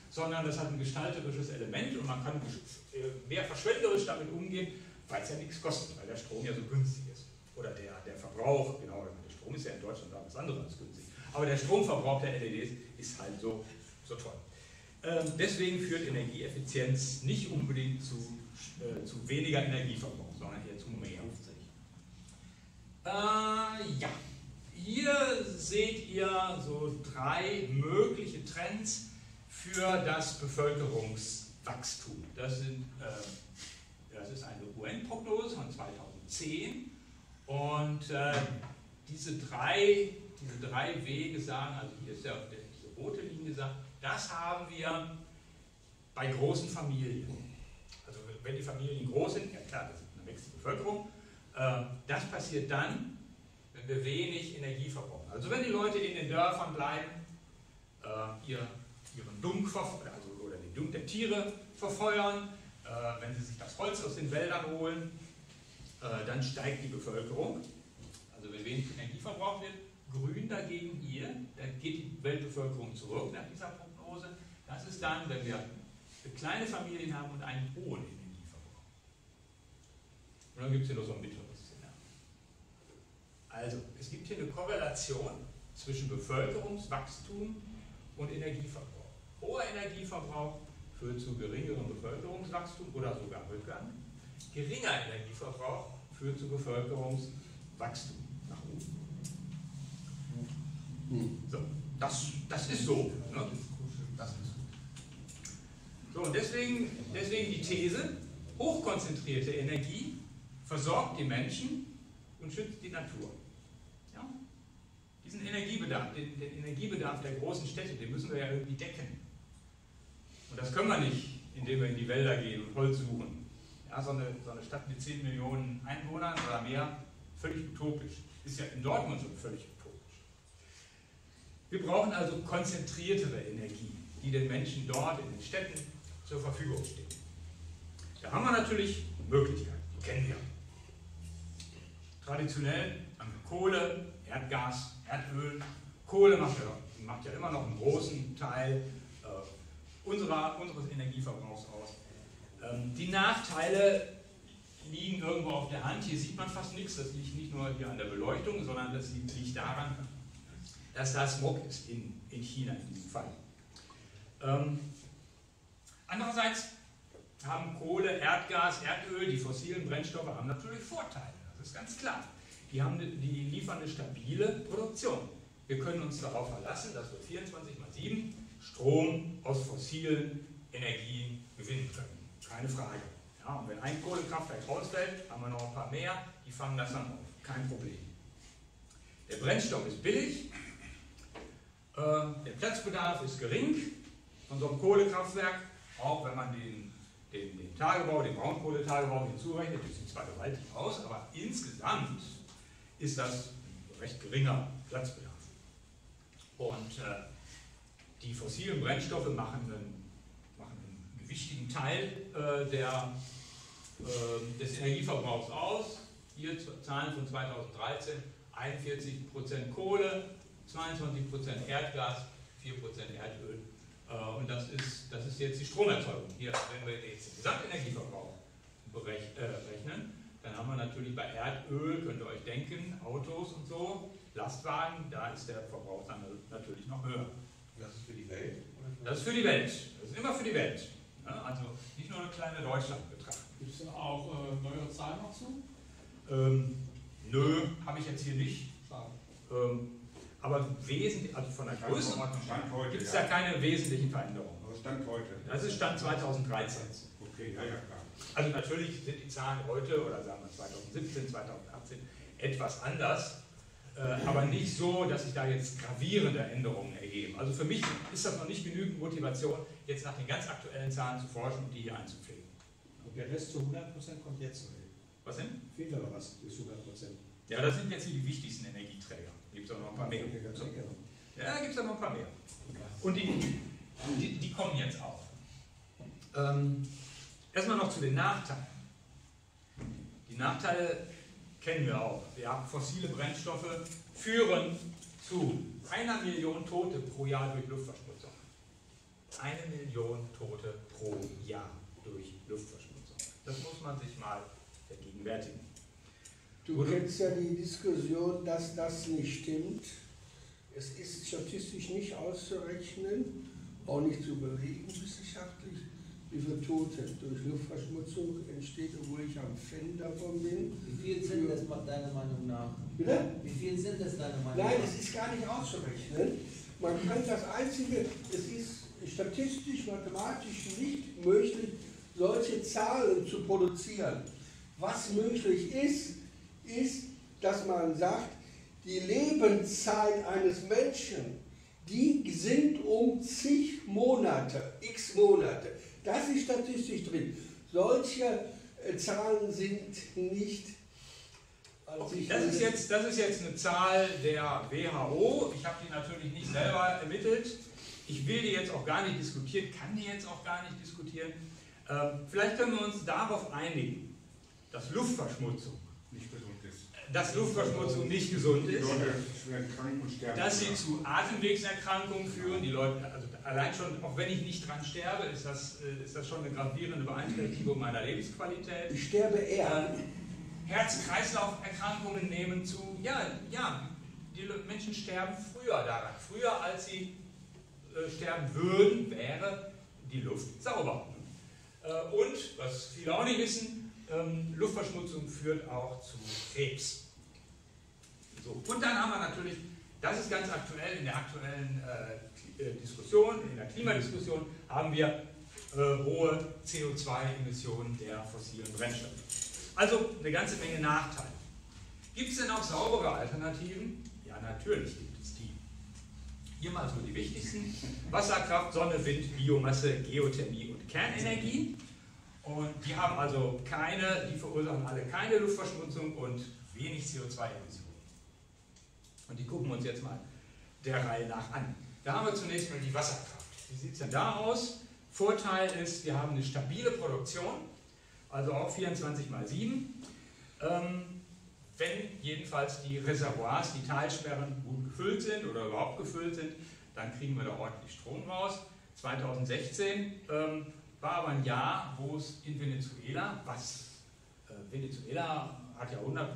sondern das hat ein gestalterisches Element und man kann mehr verschwenderisch damit umgehen, weil es ja nichts kostet, weil der Strom ja so günstig ist. Oder der Verbrauch, genau, der Strom ist ja in Deutschland alles andere als günstig. Aber der Stromverbrauch der LEDs ist halt so toll. Deswegen führt Energieeffizienz nicht unbedingt zu weniger Energieverbrauch, sondern eher zu mehr. Ja, hier seht ihr so 3 mögliche Trends für das Bevölkerungswachstum. Das ist eine UN-Prognose von 2010 und diese drei Wege sagen, also hier ist ja diese rote Linie sagt, das haben wir bei großen Familien. Also wenn die Familien groß sind, ja klar, dann wächst die Bevölkerung. Das passiert dann, wenn wir wenig Energie verbrauchen. Also wenn die Leute in den Dörfern bleiben, ihren Dunk oder den Dunk der Tiere verfeuern, wenn sie sich das Holz aus den Wäldern holen, dann steigt die Bevölkerung. Also wenn wenig Energie verbraucht wird, grün dagegen hier, da geht die Weltbevölkerung zurück nach dieser Prognose. Das ist dann, wenn wir kleine Familien haben und einen hohen Energieverbrauch. Und dann gibt es hier noch so ein mittleres Szenario. Also, es gibt hier eine Korrelation zwischen Bevölkerungswachstum und Energieverbrauch. Hoher Energieverbrauch führt zu geringerem Bevölkerungswachstum oder sogar Rückgang. Geringer Energieverbrauch führt zu Bevölkerungswachstum nach oben. So, das ist so. Ne? Das ist so, und deswegen die These, hochkonzentrierte Energie versorgt die Menschen und schützt die Natur. Ja? Diesen Energiebedarf, den Energiebedarf der großen Städte, den müssen wir ja irgendwie decken. Und das können wir nicht, indem wir in die Wälder gehen und Holz suchen. Ja, so eine Stadt mit 10 Millionen Einwohnern oder mehr, völlig utopisch. Ist ja in Dortmund schon völlig utopisch. Wir brauchen also konzentriertere Energie, die den Menschen dort in den Städten zur Verfügung steht. Da haben wir natürlich Möglichkeiten, die kennen wir. Traditionell haben wir Kohle, Erdgas, Erdöl. Kohle macht ja immer noch einen großen Teil unseres Energieverbrauchs aus. Die Nachteile liegen irgendwo auf der Hand. Hier sieht man fast nichts. Das liegt nicht nur hier an der Beleuchtung, sondern das liegt daran, dass da Smog ist in China in diesem Fall. Andererseits haben Kohle, Erdgas, Erdöl, die fossilen Brennstoffe haben natürlich Vorteile. Das ist ganz klar. Die liefern eine stabile Produktion. Wir können uns darauf verlassen, dass wir 24/7 Strom aus fossilen Energien gewinnen können. Keine Frage. Ja, und wenn ein Kohlekraftwerk ausfällt, haben wir noch ein paar mehr, die fangen das dann auf. Kein Problem. Der Brennstoff ist billig, der Platzbedarf ist gering von so einem Kohlekraftwerk, auch wenn man den Tagebau, den Braunkohletagebau hinzurechnet, das sieht zwar gewaltig aus, aber insgesamt ist das ein recht geringer Platzbedarf. Und die fossilen Brennstoffe machen einen gewichtigen Teil des Energieverbrauchs aus. Hier Zahlen von 2013, 41% Kohle, 22% Erdgas, 4% Erdöl. Und das ist jetzt die Stromerzeugung. Hier, wenn wir jetzt den Gesamtenergieverbrauch berechnen, dann haben wir natürlich bei Erdöl, könnt ihr euch denken, Autos und so, Lastwagen, da ist der Verbrauch dann natürlich noch höher. Das ist für die Welt? Das ist für die Welt. Das ist immer für die Welt. Also nicht nur eine kleine Deutschland betrachten. Gibt es denn auch neuere Zahlen noch zu? Nö, habe ich jetzt hier nicht. Schade. Aber wesentlich, also von der Größe gibt es ja da keine wesentlichen Veränderungen. Aber Stand heute. Das ist Stand 2013. Okay, ja, klar. Also natürlich sind die Zahlen heute, oder sagen wir 2017, 2018, etwas anders, aber nicht so, dass sich da jetzt gravierende Änderungen ergeben. Also für mich ist das noch nicht genügend Motivation, jetzt nach den ganz aktuellen Zahlen zu forschen und die hier einzupflegen. Und der Rest zu 100% kommt jetzt noch hin. Was denn? Fehlt aber was bis 100%. Ja, das sind jetzt hier die wichtigsten Energieträger. Gibt es auch noch ein paar mehr. Ja, da gibt es auch noch ein paar mehr. Und die kommen jetzt auch. Erstmal noch zu den Nachteilen. Die Nachteile kennen wir auch. Ja, fossile Brennstoffe führen zu 1 Million Tote pro Jahr durch Luftverschmutzung. 1 Million Tote pro Jahr durch Luftverschmutzung. Das muss man sich mal vergegenwärtigen. Du kennst ja die Diskussion, dass das nicht stimmt. Es ist statistisch nicht auszurechnen, auch nicht zu belegen wissenschaftlich, wie viele Tote durch Luftverschmutzung entsteht, obwohl ich am Fan davon bin. Wie viel sind das deiner Meinung nach? Bitte? Wie viel sind das deiner Meinung nach? Nein, es ist gar nicht auszurechnen. Man kann das Einzige, es ist statistisch, mathematisch nicht möglich, solche Zahlen zu produzieren. Was möglich ist, dass man sagt, die Lebenszeit eines Menschen, die sind um zig Monate, x Monate. Das ist statistisch drin. Solche Zahlen sind nicht. Das ist jetzt eine Zahl der WHO. Ich habe die natürlich nicht selber ermittelt. Ich will die jetzt auch gar nicht diskutieren, kann die jetzt auch gar nicht diskutieren. Vielleicht können wir uns darauf einigen, dass Luftverschmutzung Nicht gesund ist. dass Luftverschmutzung nicht gesund Die ist, Leute werden krank und sterben. dass sie zu Atemwegserkrankungen führen. Die Leute, also allein schon, auch wenn ich nicht dran sterbe, ist das schon eine gravierende Beeinträchtigung meiner Lebensqualität. Ich sterbe eher. Herz-Kreislauf-Erkrankungen nehmen zu. Ja, die Menschen sterben früher daran. Früher als sie sterben würden, wäre die Luft sauber. Und, was viele auch nicht wissen, Luftverschmutzung führt auch zu Krebs. So. Und dann haben wir natürlich, das ist ganz aktuell, in der aktuellen Diskussion, in der Klimadiskussion, haben wir hohe CO2-Emissionen der fossilen Brennstoffe. Also eine ganze Menge Nachteile. Gibt es denn auch saubere Alternativen? Ja, natürlich gibt es die. Hier mal so die wichtigsten: Wasserkraft, Sonne, Wind, Biomasse, Geothermie und Kernenergie. Und die haben also die verursachen alle keine Luftverschmutzung und wenig CO2-Emissionen. Und die gucken wir uns jetzt mal der Reihe nach an. Da haben wir zunächst mal die Wasserkraft. Wie sieht es denn da aus? Vorteil ist, wir haben eine stabile Produktion, also auch 24x7. Wenn jedenfalls die Reservoirs, die Talsperren gut gefüllt sind oder überhaupt gefüllt sind, dann kriegen wir da ordentlich Strom raus. 2016 war aber ein Jahr, wo es in Venezuela, Venezuela hat ja 100%,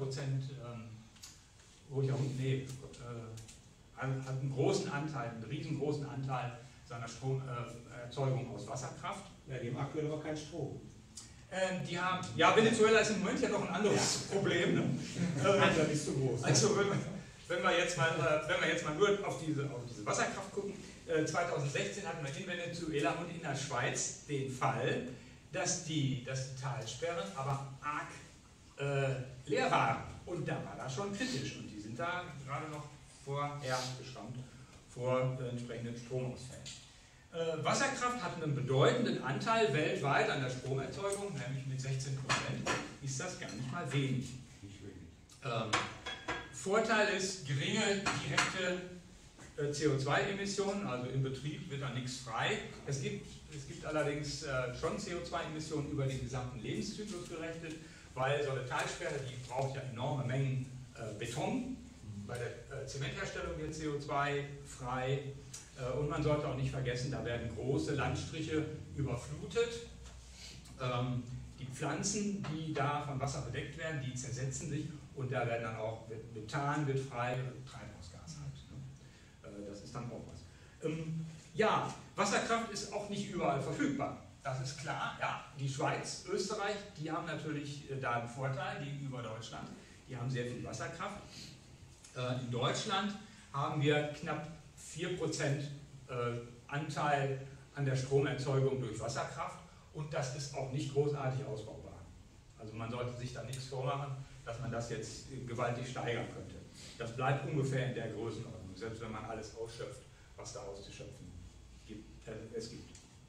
hat einen großen Anteil, einen riesengroßen Anteil seiner Stromerzeugung aus Wasserkraft. Ja, die haben aktuell aber keinen Strom. Venezuela ist im Moment ja noch ein anderes Problem. Ne? Das ist zu groß. Also wenn wir jetzt mal nur auf diese Wasserkraft gucken, 2016 hatten wir in Venezuela und in der Schweiz den Fall, dass die Talsperren aber arg leer waren. Und da war das schon kritisch. Und die sind da gerade noch vorher geschrammt vor entsprechenden Stromausfällen. Wasserkraft hat einen bedeutenden Anteil weltweit an der Stromerzeugung, nämlich mit 16%. Ist das gar nicht mal wenig. Nicht wenig. Vorteil ist geringe direkte CO2-Emissionen, also im Betrieb wird da nichts frei. Es gibt allerdings schon CO2-Emissionen über den gesamten Lebenszyklus gerechnet, weil so eine Talsperre, die braucht ja enorme Mengen Beton. Bei der Zementherstellung wird CO2 frei. Und man sollte auch nicht vergessen, da werden große Landstriche überflutet. Die Pflanzen, die da von Wasser bedeckt werden, die zersetzen sich und da werden dann auch Methan wird frei, Treibhausgas halt. Ne? Das ist dann auch was. Wasserkraft ist auch nicht überall verfügbar. Das ist klar. Ja, die Schweiz, Österreich, die haben natürlich da einen Vorteil gegenüber Deutschland. Die haben sehr viel Wasserkraft. In Deutschland haben wir knapp 4% Anteil an der Stromerzeugung durch Wasserkraft und das ist auch nicht großartig ausbaubar. Also man sollte sich da nichts vormachen, dass man das jetzt gewaltig steigern könnte. Das bleibt ungefähr in der Größenordnung, selbst wenn man alles ausschöpft, was da auszuschöpfen es gibt.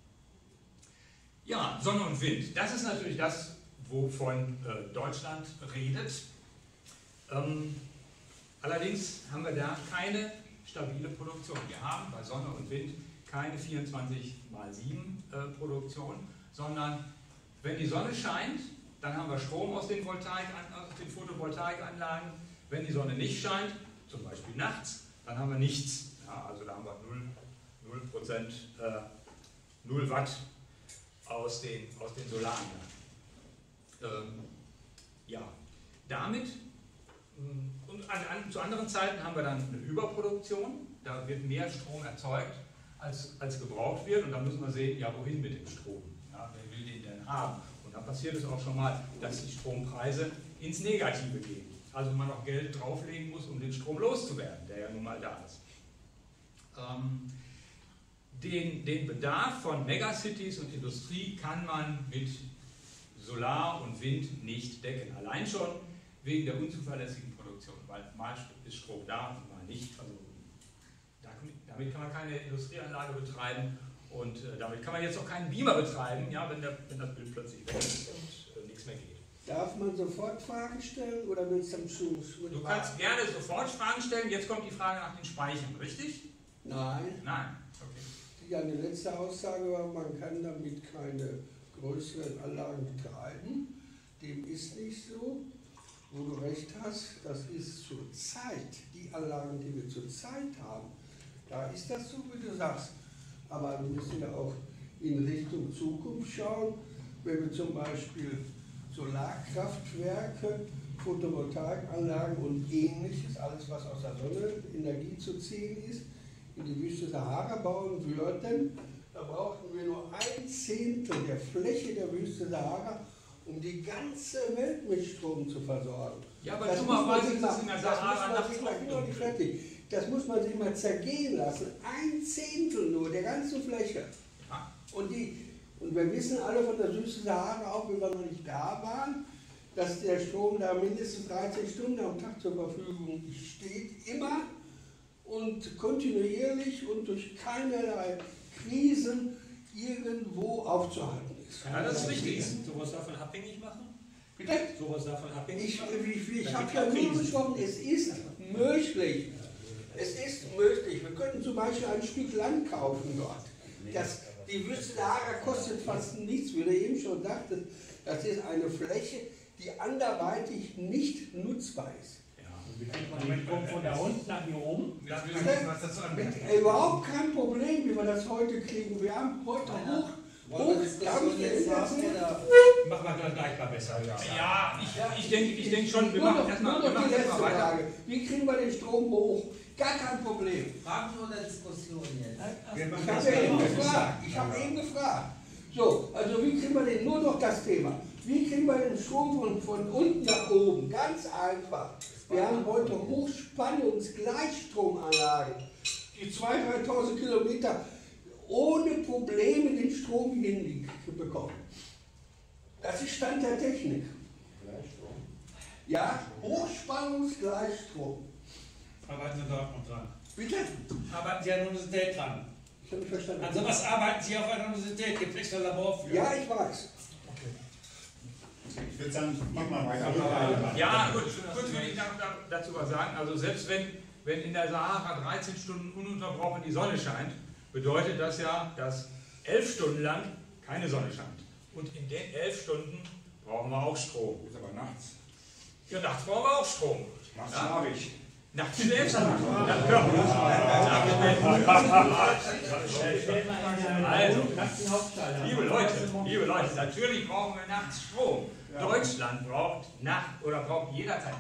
Ja, Sonne und Wind, das ist natürlich das, wovon Deutschland redet. Allerdings haben wir da keine stabile Produktion. Wir haben bei Sonne und Wind keine 24x7 Produktion, sondern wenn die Sonne scheint, dann haben wir Strom aus den Photovoltaikanlagen. Wenn die Sonne nicht scheint, zum Beispiel nachts, dann haben wir nichts. Ja, also da haben wir 0% 0 Watt aus den Solaranlagen. Ja, damit, und zu anderen Zeiten haben wir dann eine Überproduktion, da wird mehr Strom erzeugt, als gebraucht wird, und dann müssen wir sehen, ja, wohin mit dem Strom, ja, wer will den denn haben? Und dann passiert es auch schon mal, dass die Strompreise ins Negative gehen, also man noch Geld drauflegen muss, um den Strom loszuwerden, der ja nun mal da ist. Den Bedarf von Megacities und Industrie kann man mit Solar und Wind nicht decken. Allein schon wegen der unzuverlässigen Produktion, weil mal ist Strom da und mal nicht. Also damit kann man keine Industrieanlage betreiben und damit kann man jetzt auch keinen Beamer betreiben, ja, wenn das Bild plötzlich weg ist und nichts mehr geht. Darf man sofort Fragen stellen oder willst du am Schluss? Du kannst gerne sofort Fragen stellen. Jetzt kommt die Frage nach den Speichern, richtig? Nein. Nein. Okay. Ja, die letzte Aussage war, man kann damit keine größeren Anlagen betreiben. Dem ist nicht so. Wo du recht hast, das ist zurzeit, die Anlagen, die wir zurzeit haben, da ist das so, wie du sagst. Aber wir müssen ja auch in Richtung Zukunft schauen. Wenn wir zum Beispiel Solarkraftwerke, Photovoltaikanlagen und ähnliches, alles was aus der Sonne Energie zu ziehen ist, in die Wüste Sahara bauen würden, da brauchten wir nur 1/10 der Fläche der Wüste Sahara, um die ganze Welt mit Strom zu versorgen. Ja, aber dummerweise ist es in der Sahara nachts fertig. Das muss man sich mal zergehen lassen. 1/10 nur der ganzen Fläche. Ja. Und wir wissen alle von der Wüste Sahara, auch wenn wir noch nicht da waren, dass der Strom da mindestens 13 Stunden am Tag zur Verfügung steht, immer und kontinuierlich und durch keinerlei Krisen irgendwo aufzuhalten ist. Ja, das ist richtig. Sowas davon abhängig machen? Bitte? Sowas davon abhängig machen? Ich habe ja nur gesprochen, es ist möglich. Es ist möglich. Wir könnten zum Beispiel ein Stück Land kaufen dort. Die Wüste Sahara kostet fast nichts, wie du eben schon sagtest. Das ist eine Fläche, die anderweitig nicht nutzbar ist. Man kommt von da unten nach hier oben. Überhaupt kein Problem, wie wir das heute kriegen. Wir haben heute Wollen wir Diskussion jetzt haben oder? Machen wir dann gleich mal besser. Ja, ich denke schon, wir machen erstmal die letzte weiter. Frage. Wie kriegen wir den Strom hoch? Gar kein Problem. Fragen oder Diskussion jetzt? Ich habe eben gefragt. So, also wie kriegen wir den, nur noch das Thema. Wie kriegen wir den Strom von unten nach oben? Ganz einfach. Wir haben heute Hochspannungsgleichstromanlagen, die 2.000, 3.000 Kilometer ohne Probleme den Strom hinbekommen. Das ist Stand der Technik. Gleichstrom? Ja, Hochspannungsgleichstrom. Arbeiten Sie dort noch dran. Bitte? Arbeiten Sie an der Universität dran. Ich habe nicht verstanden. An sowas arbeiten Sie auf einer Universität. Gibt es extra Labor für. Ja, ich weiß. Ich würde sagen, mach mal weiter. Ja, gut, kurz will ich dazu was sagen. Also selbst wenn in der Sahara 13 Stunden ununterbrochen die Sonne scheint, bedeutet das ja, dass 11 Stunden lang keine Sonne scheint. Und in den 11 Stunden brauchen wir auch Strom. Ist aber nachts. Ja, nachts brauchen wir auch Strom. Nachts schlafe ich. Nachts schläfst du. Also, liebe Leute, natürlich brauchen wir nachts Strom. Deutschland braucht braucht jederzeit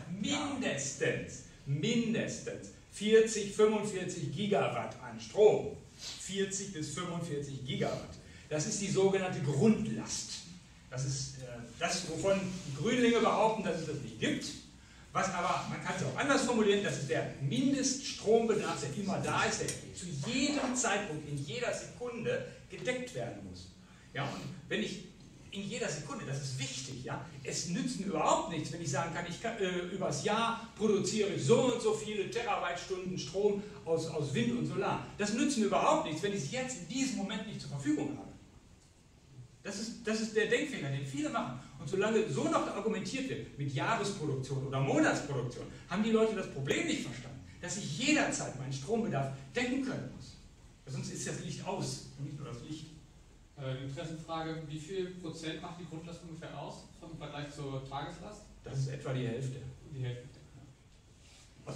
mindestens 40, 45 Gigawatt an Strom. 40 bis 45 Gigawatt. Das ist die sogenannte Grundlast. Das ist das, wovon die Grünlinge behaupten, dass es das nicht gibt. Was aber, man kann es auch anders formulieren, das ist der Mindeststrombedarf, der immer da ist, der zu jedem Zeitpunkt, in jeder Sekunde gedeckt werden muss. Ja, und wenn ich in jeder Sekunde, das ist wichtig, ja, es nützt mir überhaupt nichts, wenn ich sagen kann, übers Jahr produziere ich so und so viele Terawattstunden Strom aus Wind und Solar. Das nützt mir überhaupt nichts, wenn ich es jetzt in diesem Moment nicht zur Verfügung habe. Das ist der Denkfehler, den viele machen. Und solange so noch argumentiert wird mit Jahresproduktion oder Monatsproduktion, haben die Leute das Problem nicht verstanden, dass ich jederzeit meinen Strombedarf decken können muss. Sonst ist das Licht aus und nicht nur das Licht. Interessenfrage, wie viel Prozent macht die Grundlast ungefähr aus im Vergleich zur Tageslast? Das ist etwa die Hälfte. Die Hälfte. Also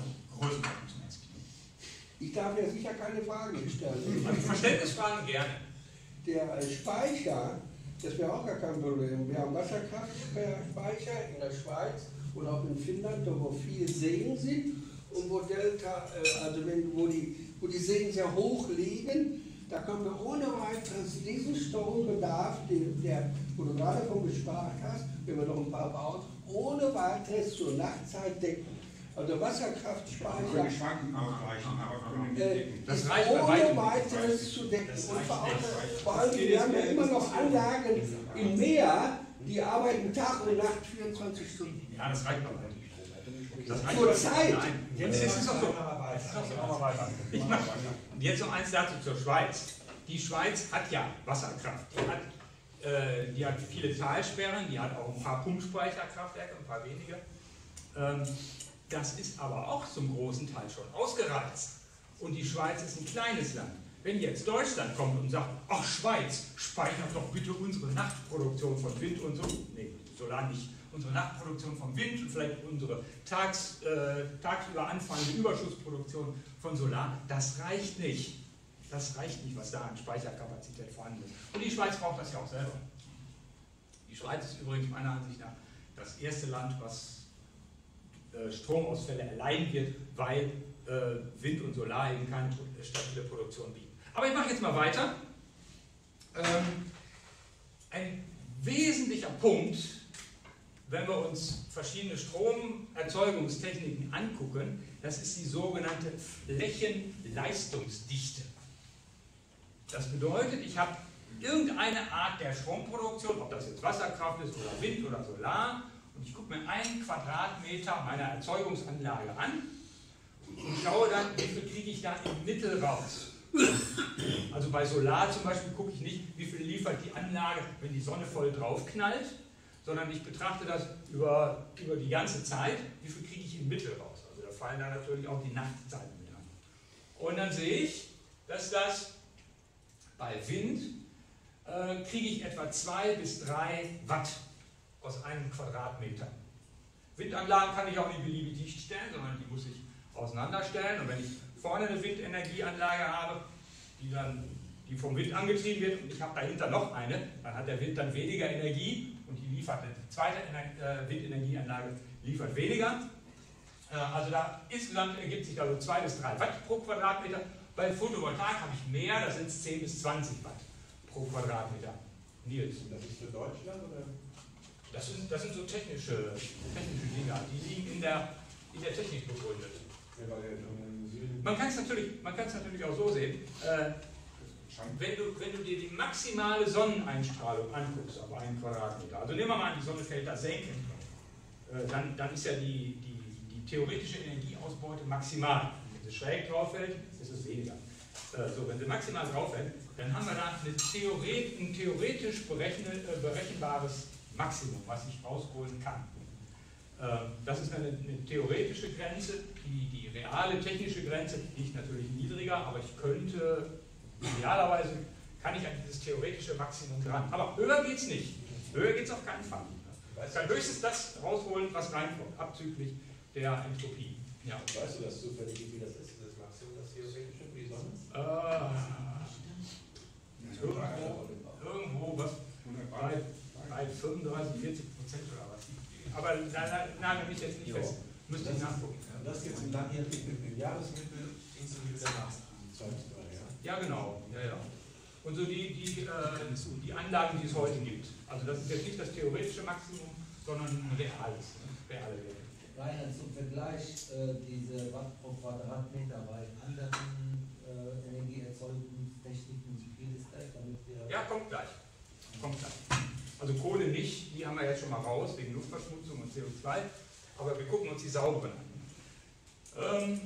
größtenteils. Ich darf ja sicher keine Fragen stellen. Also Verständnisfragen gerne. der Speicher, das wäre auch gar kein Problem. Wir haben Wasserkraftspeicher in der Schweiz und auch in Finnland, da wo viele Seen sind und wo Delta, wo die Seen sehr hoch liegen, da können wir ohne weiteres diesen Strombedarf, wo du gerade von gespart hast, wenn wir noch ein paar bauen, ohne weiteres zur Nachtzeit decken. Also Wasserkraftspeicher Können die Schranken ausreichen, aber können die decken. Das ist reicht bei weitem ohne nicht. weiteres zu decken. Das Und reicht vor allem, wir haben ja immer noch Anlagen im Meer, die arbeiten Tag und Nacht 24 Stunden. Ja, das reicht bei weitem nicht. Das reicht Zur bei weitem Zeit. nicht. Nein, jetzt ist es doch so. Machen wir weiter. Und jetzt noch eins dazu zur Schweiz. Die Schweiz hat ja Wasserkraft. Die hat viele Talsperren, die hat auch ein paar Pumpspeicherkraftwerke, ein paar wenige. Das ist aber auch zum großen Teil schon ausgereizt. Und die Schweiz ist ein kleines Land. Wenn jetzt Deutschland kommt und sagt, ach Schweiz, speichert doch bitte unsere Nachtproduktion von Wind und so, nee, Solar nicht, unsere Nachtproduktion von Wind und vielleicht unsere tagsüber anfallende Überschussproduktion von Solar, das reicht nicht. Das reicht nicht, was da an Speicherkapazität vorhanden ist. Und die Schweiz braucht das ja auch selber. Die Schweiz ist übrigens meiner Ansicht nach das erste Land, was Stromausfälle erleiden wird, weil Wind und Solar eben keine stabile Produktion bieten. Aber ich mache jetzt mal weiter. Ein wesentlicher Punkt, wenn wir uns verschiedene Stromerzeugungstechniken angucken, das ist die sogenannte Flächenleistungsdichte. Das bedeutet, ich habe irgendeine Art der Stromproduktion, ob das jetzt Wasserkraft ist oder Wind oder Solar, und ich gucke mir einen Quadratmeter meiner Erzeugungsanlage an und schaue dann, wie viel kriege ich da im Mittel raus. Also bei Solar zum Beispiel gucke ich nicht, wie viel liefert die Anlage, wenn die Sonne voll draufknallt, sondern ich betrachte das über die ganze Zeit, wie viel kriege ich im Mittel raus. Also da fallen da natürlich auch die Nachtzeiten mit an. Und dann sehe ich, dass das bei Wind kriege ich etwa 2 bis 3 Watt aus einem Quadratmeter. Windanlagen kann ich auch nicht beliebig dicht stellen, sondern die muss ich auseinanderstellen. Und wenn ich vorne eine Windenergieanlage habe, die vom Wind angetrieben wird und ich habe dahinter noch eine, dann hat der Wind dann weniger Energie und die zweite Windenergieanlage liefert weniger. Also da insgesamt ergibt sich da so 2 bis 3 Watt pro Quadratmeter. Bei Photovoltaik habe ich mehr, da sind es 10 bis 20 Watt pro Quadratmeter. Nils. Das ist für Deutschland oder? Das sind so technische Dinge, die liegen in der Technik begründet. Man kann es natürlich auch so sehen, wenn du dir die maximale Sonneneinstrahlung anguckst auf einen Quadratmeter, also nehmen wir mal an, die Sonne fällt da senkend, dann ist ja die theoretische Energieausbeute maximal. Wenn sie schräg drauf fällt, ist es weniger. Wenn sie maximal drauf fällt, dann haben wir da ein theoretisch berechenbares Maximum, was ich rausholen kann. Das ist eine theoretische Grenze, die reale technische Grenze liegt natürlich niedriger, aber ich könnte, idealerweise kann ich an dieses theoretische Maximum dran. Aber höher geht es nicht. Höher geht es auf keinen Fall. Ich kann höchstens das rausholen, was reinkommt, abzüglich der Entropie. Ja. Weißt du das zufällig, wie das ist, das Maximum, das theoretische für die Sonne? Irgendwo was bei 35, 40% oder was. Aber nagel mich jetzt nicht fest. Müsste ich nachgucken. Und das jetzt im Jahresmittel inklusive der Nachzahlungssteuer, ja? Ja, genau. Ja. Und so die Anlagen, die es heute gibt. Also das ist jetzt nicht das theoretische Maximum, sondern ein reale Werte. Rainer, zum Vergleich, diese Watt pro Quadratmeter bei anderen Energieerzeugungstechniken, wie viel ist das, damit wir... Ja, kommt gleich. Also Kohle nicht, die haben wir jetzt schon mal raus, wegen Luftverschmutzung und CO2, aber wir gucken uns die sauberen an.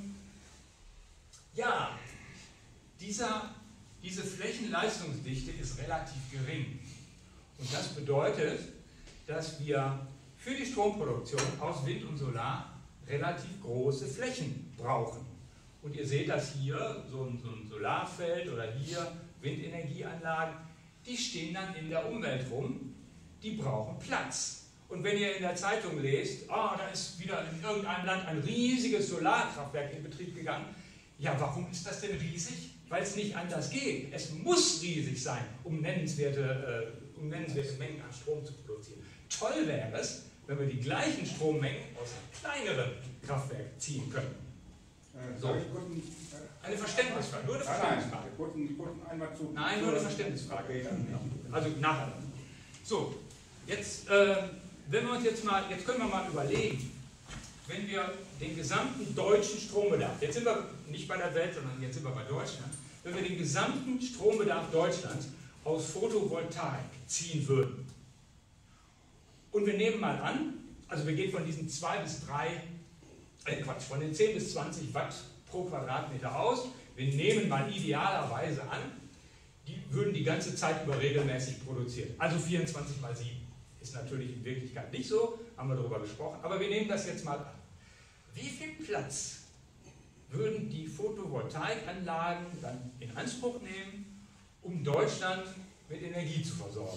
Diese Flächenleistungsdichte ist relativ gering. Und das bedeutet, dass wir für die Stromproduktion aus Wind und Solar relativ große Flächen brauchen. Und ihr seht das hier, so ein Solarfeld oder hier Windenergieanlagen, die stehen dann in der Umwelt rum, die brauchen Platz. Und wenn ihr in der Zeitung lest, da ist wieder in irgendeinem Land ein riesiges Solarkraftwerk in Betrieb gegangen, Ja, warum ist das denn riesig? Weil es nicht anders geht. Es muss riesig sein, um nennenswerte Mengen an Strom zu produzieren. Toll wäre es, wenn wir die gleichen Strommengen aus einem kleineren Kraftwerk ziehen können. So. Eine Verständnisfrage, nur eine Verständnisfrage. Nein, nur eine Verständnisfrage. Okay, Also nachher. So, jetzt, wenn wir uns jetzt können wir mal überlegen, wenn wir den gesamten deutschen Strombedarf, jetzt sind wir nicht bei der Welt, sondern jetzt sind wir bei Deutschland, wenn wir den gesamten Strombedarf Deutschlands aus Photovoltaik ziehen würden. Und wir nehmen mal an, also wir gehen von diesen 2 bis 3, von den 10 bis 20 Watt pro Quadratmeter aus. Wir nehmen mal idealerweise an, die würden die ganze Zeit über regelmäßig produzieren. Also 24 mal 7. Ist natürlich in Wirklichkeit nicht so, haben wir darüber gesprochen, aber wir nehmen das jetzt mal an. Wie viel Platz würden die Photovoltaikanlagen dann in Anspruch nehmen, um Deutschland mit Energie zu versorgen?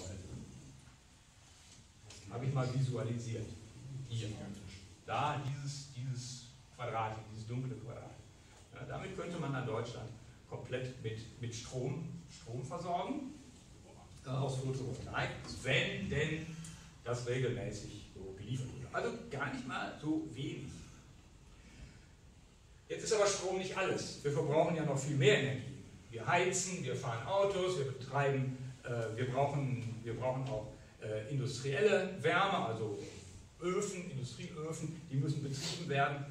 Habe ich mal visualisiert. Hier. Da, dieses Quadrat, dieses dunkle Quadrat. Ja, damit könnte man dann Deutschland komplett mit Strom versorgen, aus Photovoltaik, wenn denn das regelmäßig so geliefert wird. Also gar nicht mal so wenig. Jetzt ist aber Strom nicht alles. Wir verbrauchen ja noch viel mehr Energie. Wir heizen, wir fahren Autos, wir brauchen auch industrielle Wärme, also Öfen, Industrieöfen, die müssen betrieben werden.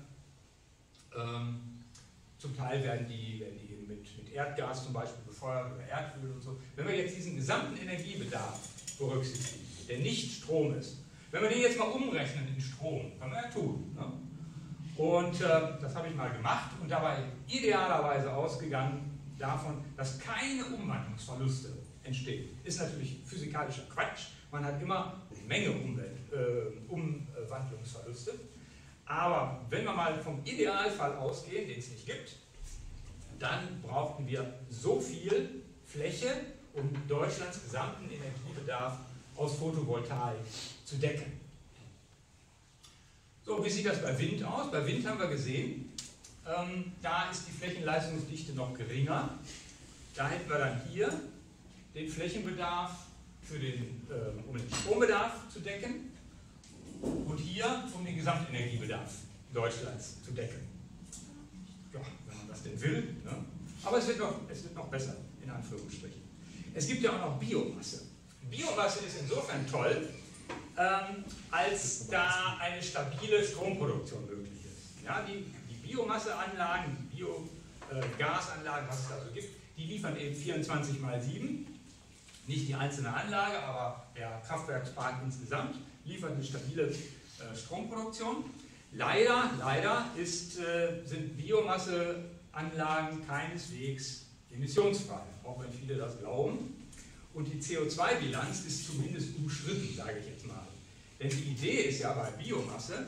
Zum Teil werden die eben mit Erdgas zum Beispiel befeuert oder Erdöl und so. Wenn wir jetzt diesen gesamten Energiebedarf berücksichtigen, der nicht Strom ist, wenn wir den jetzt mal umrechnen in Strom, können wir ja tun. Ne? Und das habe ich mal gemacht und dabei idealerweise ausgegangen davon, dass keine Umwandlungsverluste entstehen. Ist natürlich physikalischer Quatsch. Man hat immer eine Menge Umwandlungsverluste. Aber wenn wir mal vom Idealfall ausgehen, den es nicht gibt, dann brauchten wir so viel Fläche, um Deutschlands gesamten Energiebedarf aus Photovoltaik zu decken. So, wie sieht das bei Wind aus? Bei Wind haben wir gesehen, da ist die Flächenleistungsdichte noch geringer. Da hätten wir dann hier den Flächenbedarf um den Strombedarf zu decken und hier um den Gesamtenergiebedarf Deutschlands zu decken. Ja, wenn man das denn will. Ne? Aber es wird noch besser, in Anführungsstrichen. Es gibt ja auch noch Biomasse. Biomasse ist insofern toll, als da eine stabile Stromproduktion möglich ist. Ja, die Biomasseanlagen, die Biogasanlagen, was es da so gibt, die liefern eben 24 mal 7. Nicht die einzelne Anlage, aber der Kraftwerkspark insgesamt liefert eine stabile Stromproduktion. Leider sind Biomasseanlagen keineswegs emissionsfrei, auch wenn viele das glauben. Und die CO2-Bilanz ist zumindest umstritten, sage ich jetzt mal. Denn die Idee ist ja bei Biomasse,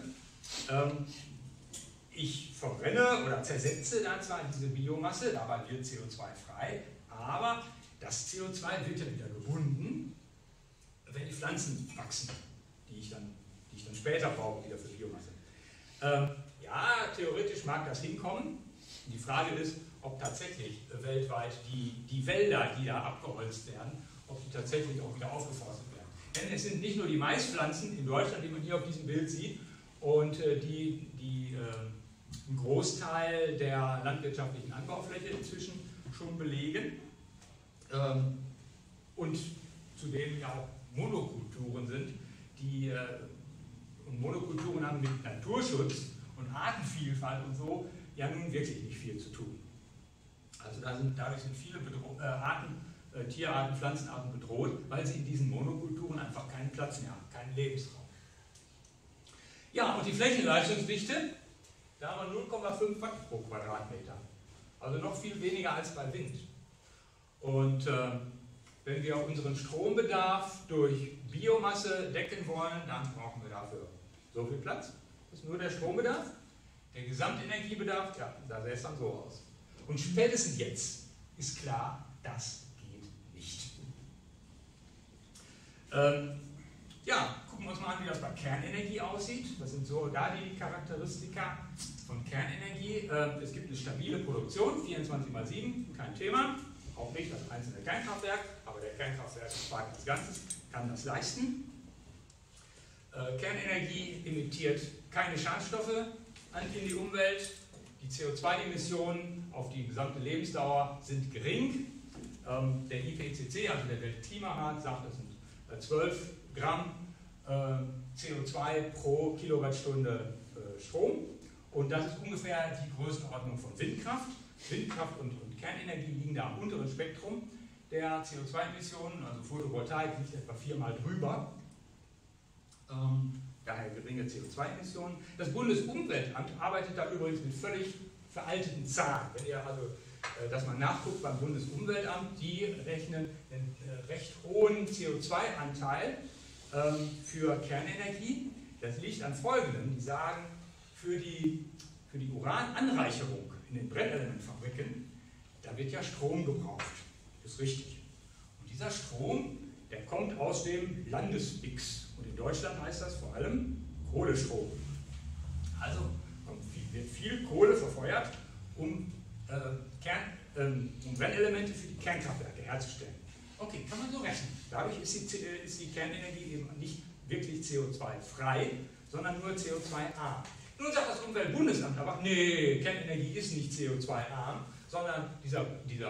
ich verbrenne oder zersetze da zwar diese Biomasse, dabei wird CO2 frei, aber das CO2 wird ja wieder gebunden, wenn die Pflanzen wachsen, die ich dann später brauche, wieder für Biomasse. Ja, theoretisch mag das hinkommen. Die Frage ist, ob tatsächlich weltweit die Wälder, die da abgeholzt werden, ob die tatsächlich auch wieder aufgeforstet werden. Denn es sind nicht nur die Maispflanzen in Deutschland, die man hier auf diesem Bild sieht, und die einen Großteil der landwirtschaftlichen Anbaufläche inzwischen schon belegen. Und zudem ja auch Monokulturen sind, und Monokulturen haben mit Naturschutz und Artenvielfalt und so ja nun wirklich nicht viel zu tun. Also dadurch sind viele Tierarten, Pflanzenarten bedroht, weil sie in diesen Monokulturen einfach keinen Platz mehr haben, keinen Lebensraum. Ja, und die Flächenleistungsdichte, da haben wir 0,5 Watt pro Quadratmeter. Also noch viel weniger als bei Wind. Und wenn wir unseren Strombedarf durch Biomasse decken wollen, dann brauchen wir dafür so viel Platz. Das ist nur der Strombedarf. Der Gesamtenergiebedarf, ja, da sähe es dann so aus. Und spätestens jetzt ist klar, das geht nicht. Ja, gucken wir uns mal an, wie das bei Kernenergie aussieht. Das sind so da die Charakteristika von Kernenergie. Es gibt eine stabile Produktion, 24x7, kein Thema. Auch nicht das einzelne Kernkraftwerk, aber der Kernkraftwerk als Ganzes kann das leisten. Kernenergie emittiert keine Schadstoffe in die Umwelt. Die CO2-Emissionen auf die gesamte Lebensdauer sind gering. Der IPCC, also der Weltklimarat, sagt, das sind 12 Gramm CO2 pro Kilowattstunde Strom. Und das ist ungefähr die Größenordnung von Windkraft. Windkraft und Kernenergie liegen da am unteren Spektrum der CO2-Emissionen. Also Photovoltaik liegt etwa 4-mal drüber. Daher geringe CO2-Emissionen. Das Bundesumweltamt arbeitet da übrigens mit völlig veralteten Zahlen. Wenn ihr also das mal nachguckt beim Bundesumweltamt, die rechnen einen recht hohen CO2-Anteil für Kernenergie. Das liegt an Folgendem. Die sagen, für die Urananreicherung in den Brennelementfabriken, da wird ja Strom gebraucht. Das ist richtig. Und dieser Strom, der kommt aus dem Landesmix. Und in Deutschland heißt das vor allem Kohlestrom. Also wird viel Kohle verfeuert, um Brennelemente für die Kernkraftwerke herzustellen. Okay, kann man so rechnen. Dadurch ist die Kernenergie eben nicht wirklich CO2-frei, sondern nur CO2-arm. Nun sagt das Umweltbundesamt aber, nee, Kernenergie ist nicht CO2-arm, sondern der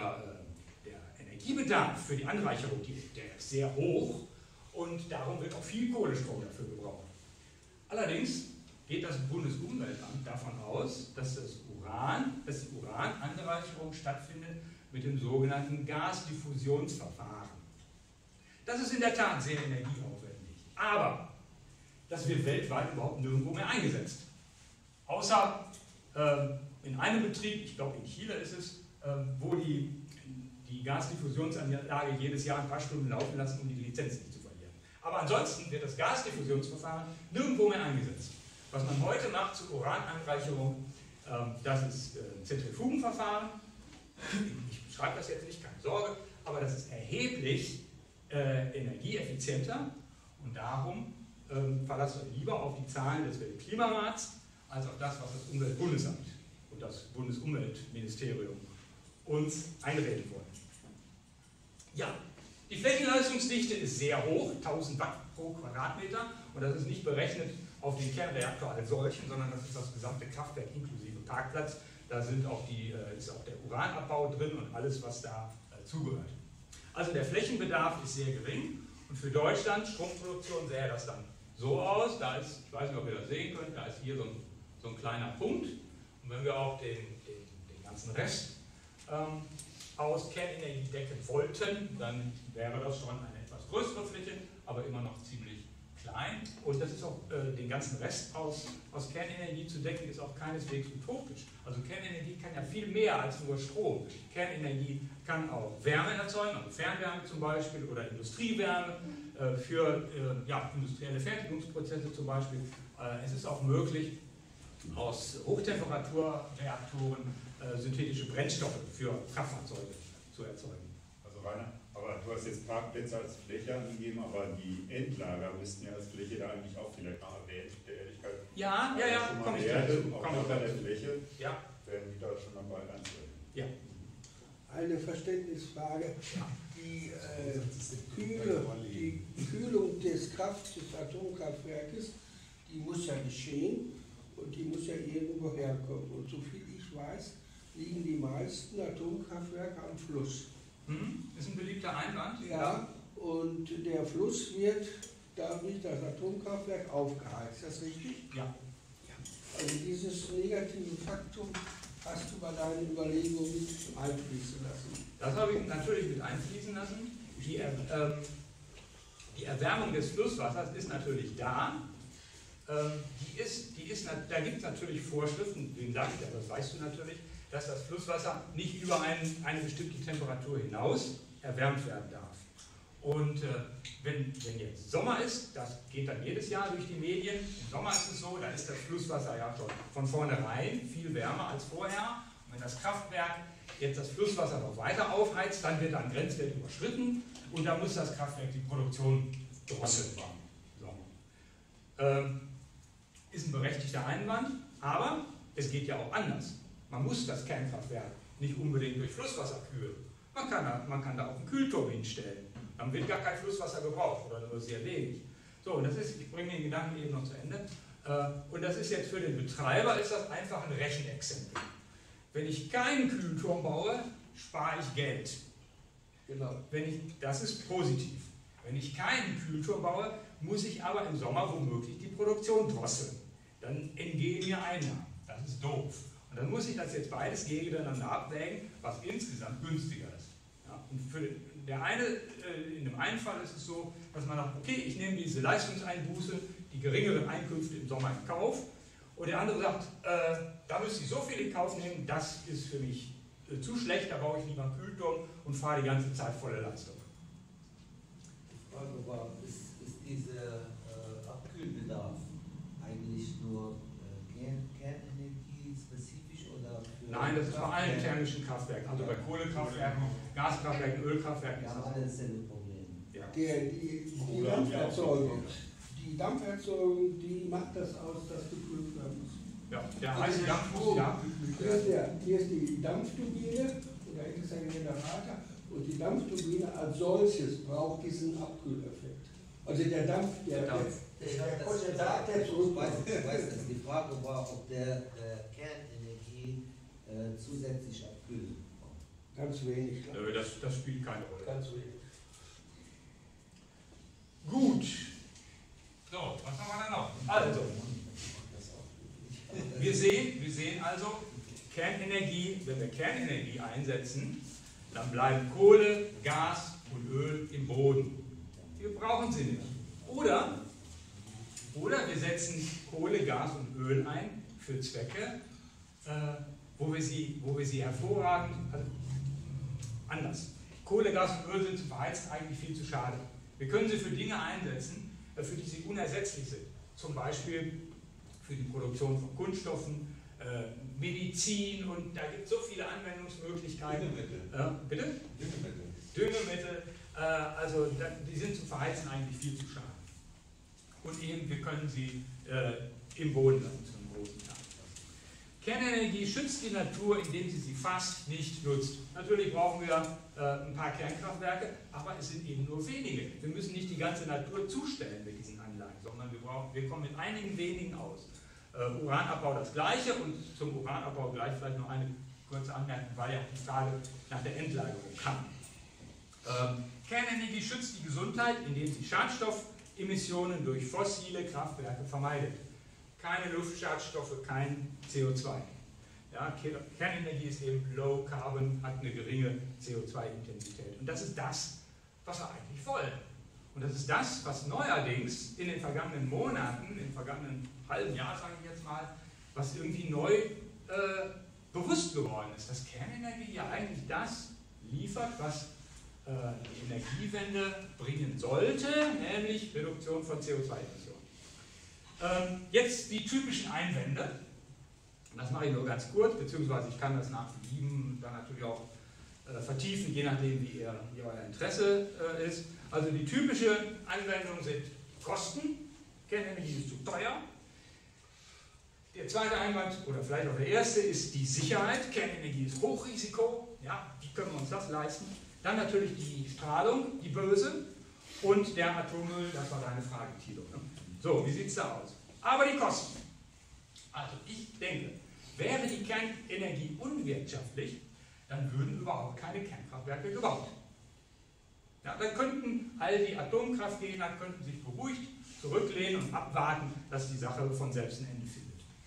Energiebedarf für die Anreicherung, der ist sehr hoch und darum wird auch viel Kohlestrom dafür gebraucht. Allerdings geht das Bundesumweltamt davon aus, dass die Urananreicherung stattfindet mit dem sogenannten Gasdiffusionsverfahren. Das ist in der Tat sehr energieaufwendig, aber das wird weltweit überhaupt nirgendwo mehr eingesetzt. Außer in einem Betrieb, ich glaube in Chile ist es, wo die Gasdiffusionsanlage jedes Jahr ein paar Stunden laufen lassen, um die Lizenz nicht zu verlieren. Aber ansonsten wird das Gasdiffusionsverfahren nirgendwo mehr eingesetzt. Was man heute macht zur Urananreicherung, das ist Zentrifugenverfahren. Ich beschreibe das jetzt nicht, keine Sorge, aber das ist erheblich energieeffizienter und darum verlassen wir lieber auf die Zahlen des Weltklimarats als auf das, was das Umweltbundesamt und das Bundesumweltministerium uns einreden wollen. Ja, die Flächenleistungsdichte ist sehr hoch, 1000 Watt pro Quadratmeter, und das ist nicht berechnet auf den Kernreaktor als solchen, sondern das ist das gesamte Kraftwerk inklusive Parkplatz. Da ist auch der Uranabbau drin und alles, was da zugehört. Also der Flächenbedarf ist sehr gering und für Deutschland, Stromproduktion, sähe das dann so aus. Da ist, ich weiß nicht, ob ihr das sehen könnt, da ist hier so ein kleiner Punkt. Und wenn wir auch den ganzen Rest aus Kernenergie decken wollten, dann wäre das schon eine etwas größere Fläche, aber immer noch ziemlich klein. Und das ist auch, den ganzen Rest aus Kernenergie zu decken, ist auch keineswegs utopisch. Also Kernenergie kann ja viel mehr als nur Strom. Kernenergie kann auch Wärme erzeugen, also Fernwärme zum Beispiel, oder Industriewärme für industrielle Fertigungsprozesse zum Beispiel. Es ist auch möglich, aus Hochtemperaturreaktoren synthetische Brennstoffe für Kraftfahrzeuge zu erzeugen. Also Rainer, aber du hast jetzt Parkplätze als Fläche angegeben, aber die Endlager müssten ja als Fläche da eigentlich auch vielleicht mal erwähnt, der Ehrlichkeit. Ja, komme ich gleich zu. Auch unter der Fläche ja. werden die da schon dabei anzuwenden. Ja. Eine Verständnisfrage. Die Kühlung des Atomkraftwerkes, die muss ja geschehen und die muss ja irgendwo herkommen. Und soviel ich weiß, liegen die meisten Atomkraftwerke am Fluss. Ist ein beliebter Einwand. Ja, und der Fluss wird dadurch das Atomkraftwerk aufgeheizt. Ist das richtig? Ja. Also dieses negative Faktum hast du bei deinen Überlegungen einfließen lassen. Das habe ich natürlich mit einfließen lassen. Die Erwärmung des Flusswassers ist natürlich da. Da gibt es natürlich Vorschriften, wem sage ich das, das weißt du natürlich, dass das Flusswasser nicht über eine bestimmte Temperatur hinaus erwärmt werden darf. Und wenn jetzt Sommer ist, das geht dann jedes Jahr durch die Medien, im Sommer ist es so, da ist das Flusswasser ja schon von vornherein viel wärmer als vorher. Und wenn das Kraftwerk jetzt das Flusswasser noch weiter aufheizt, dann wird ein Grenzwert überschritten und dann muss das Kraftwerk die Produktion drosseln. So. Ist ein berechtigter Einwand, aber es geht ja auch anders. Man muss das Kernkraftwerk nicht unbedingt durch Flusswasser kühlen. Man kann da auch einen Kühlturm hinstellen. Dann wird gar kein Flusswasser gebraucht oder nur sehr wenig. So, und das ist, ich bringe den Gedanken eben noch zu Ende. Und das ist jetzt für den Betreiber ist das einfach ein Rechenexempel. Wenn ich keinen Kühlturm baue, spare ich Geld. Genau. Das ist positiv. Wenn ich keinen Kühlturm baue, muss ich aber im Sommer womöglich die Produktion drosseln. Dann entgehen mir Einnahmen. Das ist doof. Und dann muss ich das jetzt beides gegeneinander abwägen, was insgesamt günstiger ist. Ja, und für der eine, in dem einen Fall ist es so, dass man sagt, okay, ich nehme diese Leistungseinbuße, die geringeren Einkünfte im Sommer in Kauf. Und der andere sagt, da müsste ich so viel in Kauf nehmen, das ist für mich zu schlecht, da baue ich lieber einen Kühlturm und fahre die ganze Zeit volle Leistung. Die Frage war, ist dieser Abkühlbedarf eigentlich nur Kernenergie spezifisch oder für... Nein, das ist bei allen thermischen Kraftwerken, also bei Kohlekraftwerken, Gaskraftwerken, Ölkraftwerken. Wir haben alle dasselbe Problem. Ja. Die Dampferzeugung, die macht das aus, dass gekühlt werden muss. Ja, der heiße Dampf muss ja abgekühlt werden. Hier ist die Dampfturbine und dahinter ist ein Generator und die Dampfturbine als solches braucht diesen Abkühleffekt. Also der Dampf, der Kondensator, der zurückkommt. Ich weiß das. Die Frage war, ob der Kernenergie zusätzlich abkühlt. Ganz wenig. Nö, das spielt keine Rolle. Ganz wenig. Gut. So, was haben wir denn noch? Also, wir sehen also, Kernenergie, wenn wir Kernenergie einsetzen, dann bleiben Kohle, Gas und Öl im Boden. Wir brauchen sie nicht. Oder wir setzen Kohle, Gas und Öl ein für Zwecke, wo wir sie hervorragend, also anders. Kohle, Gas und Öl sind zum Verheizen eigentlich viel zu schade. Wir können sie für Dinge einsetzen, für die sie unersetzlich sind. Zum Beispiel für die Produktion von Kunststoffen, Medizin und da gibt es so viele Anwendungsmöglichkeiten. Düngemittel. Bitte? Düngemittel. Also die sind zum Verheizen eigentlich viel zu schade. Und eben, wir können sie im Boden lassen, zu einem großen Teil. Kernenergie schützt die Natur, indem sie fast nicht nutzt. Natürlich brauchen wir ein paar Kernkraftwerke, aber es sind eben nur wenige. Wir müssen nicht die ganze Natur zustellen mit diesen Anlagen, sondern wir kommen mit einigen wenigen aus. Uranabbau das Gleiche und zum Uranabbau gleich vielleicht noch eine kurze Anmerkung, weil ja die Frage nach der Endlagerung kam. Kernenergie schützt die Gesundheit, indem sie Schadstoffemissionen durch fossile Kraftwerke vermeidet. Keine Luftschadstoffe, kein CO2. Ja, Kernenergie ist eben low carbon, hat eine geringe CO2-Intensität. Und das ist das, was wir eigentlich wollen. Und das ist das, was neuerdings in den vergangenen Monaten, im vergangenen halben Jahr, sage ich jetzt mal, was irgendwie neu bewusst geworden ist, dass Kernenergie ja eigentlich das liefert, was die Energiewende bringen sollte, nämlich Reduktion von CO2-Emissionen. Jetzt die typischen Einwände. Das mache ich nur ganz kurz, beziehungsweise ich kann das nach Belieben dann natürlich auch vertiefen, je nachdem, wie euer Interesse ist. Also die typische Anwendung sind Kosten. Kernenergie ist zu teuer. Der zweite Einwand, oder vielleicht auch der erste, ist die Sicherheit. Kernenergie ist Hochrisiko. Ja, wie können wir uns das leisten? Dann natürlich die Strahlung, die böse. Und der Atommüll, das war deine Frage, Thilo. Ne? So, wie sieht es da aus? Aber die Kosten. Also ich denke, wäre die Kernenergie unwirtschaftlich, dann würden überhaupt keine Kernkraftwerke gebaut. Ja, dann könnten all die Atomkraftgegner könnten sich beruhigt zurücklehnen und abwarten, dass die Sache von selbst ein Ende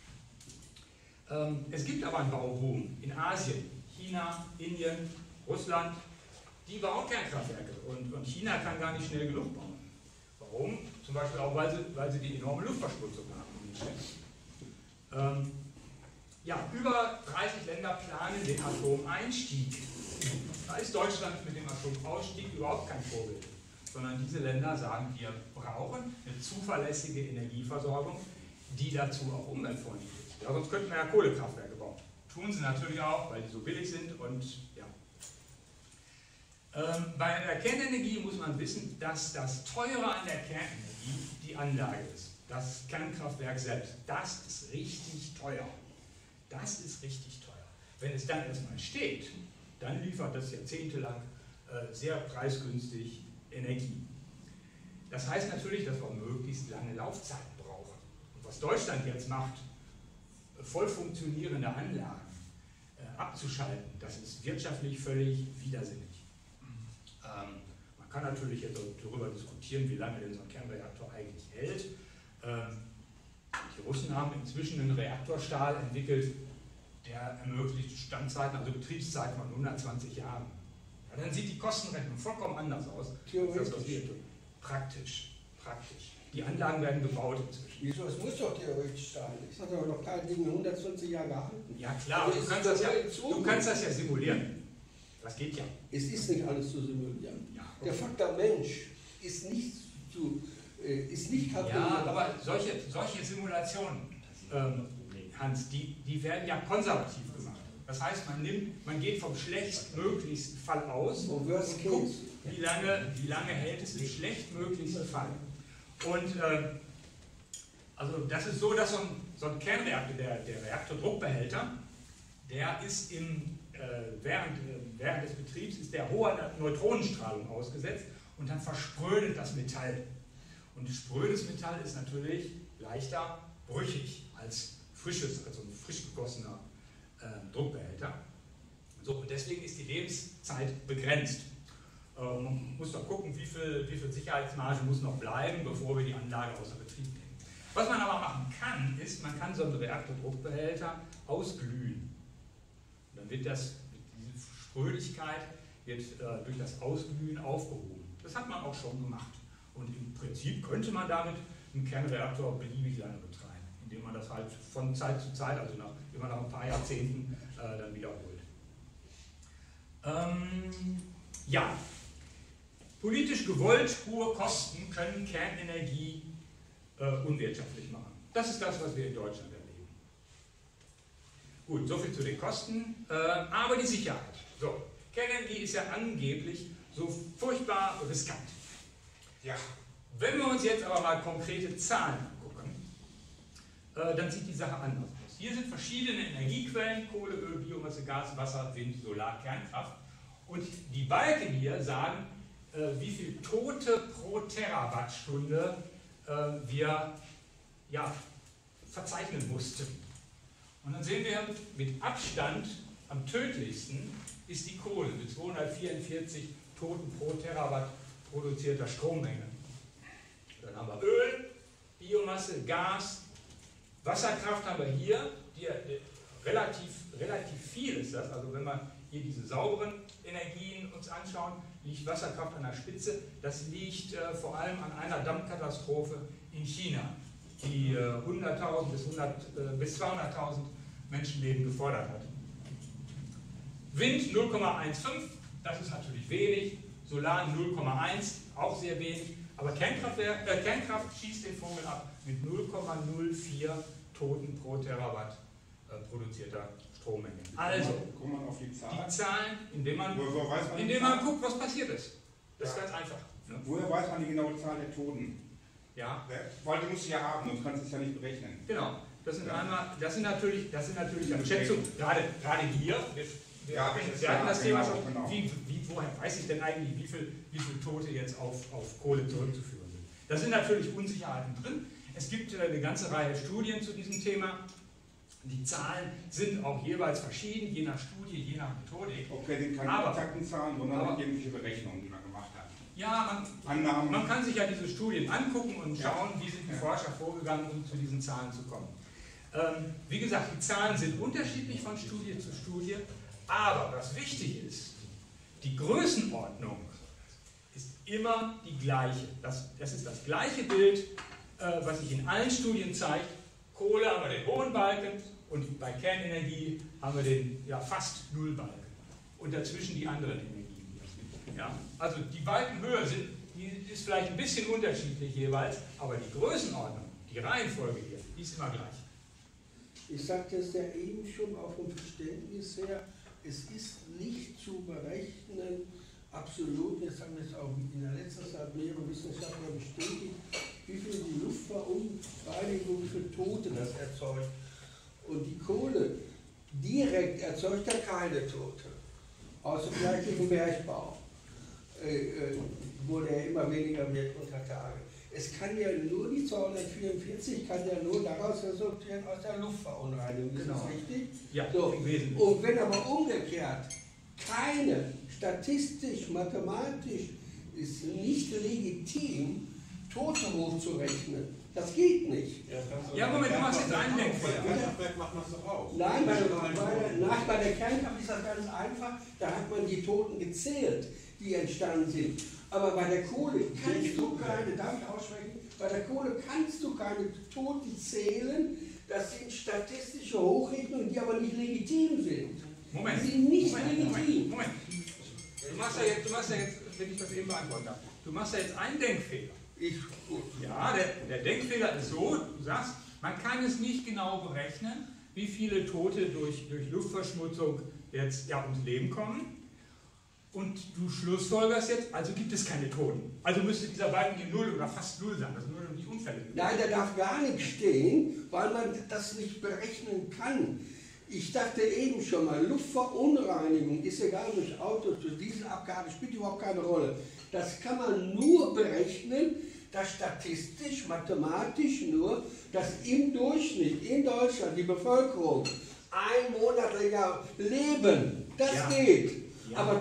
findet. Es gibt aber einen Bauboom in Asien, China, Indien, Russland, die bauen Kernkraftwerke und China kann gar nicht schnell genug bauen. Warum? Zum Beispiel auch, weil sie die enorme Luftverschmutzung haben. Ja, über 30 Länder planen den Atomeinstieg. Da ist Deutschland mit dem Atomausstieg überhaupt kein Vorbild, sondern diese Länder sagen, wir brauchen eine zuverlässige Energieversorgung, die dazu auch umweltfreundlich ist. Ja, sonst könnten wir ja Kohlekraftwerke bauen. Tun sie natürlich auch, weil die so billig sind und ja. Bei der Kernenergie muss man wissen, dass das Teure an der Kernenergie die Anlage ist. das Kernkraftwerk selbst, das ist richtig teuer. Das ist richtig teuer. Wenn es dann erstmal steht, dann liefert das jahrzehntelang sehr preisgünstig Energie. Das heißt natürlich, dass wir möglichst lange Laufzeiten brauchen. Und was Deutschland jetzt macht, voll funktionierende Anlagen abzuschalten, das ist wirtschaftlich völlig widersinnig. Man kann natürlich jetzt darüber diskutieren, wie lange denn so ein Kernreaktor eigentlich hält. Die Russen haben inzwischen einen Reaktorstahl entwickelt, der ermöglicht Standzeiten, also Betriebszeiten von 120 Jahren. Ja, dann sieht die Kostenrechnung vollkommen anders aus, als das, was wir tun. Praktisch. Die Anlagen werden gebaut inzwischen. Wieso? Es muss doch theoretisch sein. Es hat aber noch kein Ding 120 Jahre gehalten. Ja klar, Also du kannst das ja simulieren. Das geht ja. Es ist nicht alles zu simulieren. Ja, Der Faktor Mensch ist nicht kalkuliert. ja, aber solche Simulationen, Hans, die werden ja konservativ gemacht. Das heißt, man geht vom schlechtmöglichsten Fall aus und Worst guckt, Case. wie lange hält es im schlechtmöglichsten Fall. Und also das ist so, dass so ein Kernreaktor, der Reaktordruckbehälter, der ist während des Betriebs ist der hoher Neutronenstrahlung ausgesetzt und dann versprödet das Metall. Und sprödes Metall ist natürlich leichter brüchig als also ein frisch gegossener Druckbehälter. So, und deswegen ist die Lebenszeit begrenzt. Man muss doch gucken, wie viel Sicherheitsmarge muss noch bleiben, bevor wir die Anlage außer Betrieb nehmen. Was man aber machen kann, ist, man kann so einen Reaktordruckbehälter ausglühen. Und dann wird diese Sprödigkeit durch das Ausglühen aufgehoben. Das hat man auch schon gemacht. Und im Prinzip könnte man damit einen Kernreaktor beliebig lange betreiben, indem man das halt von Zeit zu Zeit, also immer nach ein paar Jahrzehnten, dann wiederholt. Ja, politisch gewollt hohe Kosten können Kernenergie unwirtschaftlich machen. Das ist das, was wir in Deutschland erleben. Gut, soviel zu den Kosten, aber die Sicherheit. So, Kernenergie ist ja angeblich so furchtbar riskant. Ja. Wenn wir uns jetzt aber mal konkrete Zahlen angucken, dann sieht die Sache anders aus. Hier sind verschiedene Energiequellen: Kohle, Öl, Biomasse, Gas, Wasser, Wind, Solar, Kernkraft. Und die Balken hier sagen, wie viel Tote pro Terawattstunde wir verzeichnen mussten. Und dann sehen wir, mit Abstand am tödlichsten ist die Kohle mit 244 Toten pro Terawatt produzierter Strommenge. Dann haben wir Öl, Biomasse, Gas, Wasserkraft haben wir hier, relativ viel ist das. Also wenn wir hier diese sauberen Energien uns anschauen, liegt Wasserkraft an der Spitze. Das liegt vor allem an einer Dammkatastrophe in China, die 100.000 bis 200.000 Menschenleben gefordert hat. Wind 0,15, das ist natürlich wenig. Solar 0,1, auch sehr wenig. Aber Kernkraft schießt den Vogel ab mit 0,04 Toten pro Terawatt produzierter Strommenge. Also, Kommt man auf die Zahl? die Zahlen, indem man guckt, was passiert ist. Das ist ganz einfach. Ne? Woher weiß man die genaue Zahl der Toten? Ja, Weil du musst sie ja haben, sonst kannst du es ja nicht berechnen. genau. Das sind natürlich dann Schätzungen, gerade hier. Wir hatten das Thema schon. Genau. Woher weiß ich denn eigentlich, wie viel Tote jetzt auf Kohle zurückzuführen sind? Da sind natürlich Unsicherheiten drin. Es gibt eine ganze Reihe Studien zu diesem Thema. Die Zahlen sind auch jeweils verschieden, je nach Studie, je nach Methodik. Okay, sind keine exakten Zahlen, sondern irgendwelche Berechnungen, die man gemacht hat. Ja, man kann sich ja diese Studien angucken und schauen, wie sind die Forscher vorgegangen, um zu diesen Zahlen zu kommen. Wie gesagt, die Zahlen sind unterschiedlich von Studie zu Studie, aber was wichtig ist, die Größenordnung ist immer die gleiche. Das ist das gleiche Bild, was sich in allen Studien zeigt. Kohle haben wir den hohen Balken und bei Kernenergie haben wir den fast Nullbalken. Und dazwischen die anderen Energien. Ja? Also die Balkenhöhe ist vielleicht ein bisschen unterschiedlich jeweils, aber die Größenordnung, die Reihenfolge hier, die ist immer gleich. Ich sagte es ja eben schon auch vom Verständnis her, es ist nicht zu berechnen, absolut, jetzt haben wir es auch in der letzten Zeit mehrere Wissenschaftler bestätigt, wie viel die Luftverunreinigung für Tote das erzeugt. Und die Kohle direkt erzeugt ja keine Tote. Außer vielleicht im Bergbau, wo der immer weniger wird unter Tage. Es kann ja nur, die 244 kann ja nur daraus resultieren aus der Luftverunreinigung. Ist das richtig? Ja, So. im Wesentlichen. Und wenn aber umgekehrt keine, statistisch, mathematisch ist nicht legitim, Tote hochzurechnen. Das geht nicht. Ja, Moment, du machst jetzt einen Denkfehler. Bei Kernkraftwerk macht man es doch auch. Nein, bei der Kernkraft ist das ganz einfach. Da hat man die Toten gezählt, die entstanden sind. Aber bei der Kohle kannst du keine, darf ich aussprechen, bei der Kohle kannst du keine Toten zählen. Das sind statistische Hochrechnungen, die aber nicht legitim sind. Moment. Die sind nicht Moment. legitim. Du machst ja jetzt, wenn ich das eben beantworten darf, du machst ja jetzt einen Denkfehler. Gut. Ja, der Denkfehler ist so, du sagst, man kann es nicht genau berechnen, wie viele Tote durch Luftverschmutzung jetzt ums Leben kommen. Und du schlussfolgerst jetzt, also gibt es keine Toten. Also müsste dieser Balken hier 0 oder fast 0 sein, also nur die Unfälle. Nein, da darf gar nichts stehen, weil man das nicht berechnen kann. Ich dachte eben schon mal, Luftverunreinigung ist egal durch Autos, durch Dieselabgase, spielt überhaupt keine Rolle. Das kann man nur berechnen, dass statistisch, mathematisch nur, dass im Durchschnitt in Deutschland die Bevölkerung ein Monat länger leben. Das geht. Ja. Aber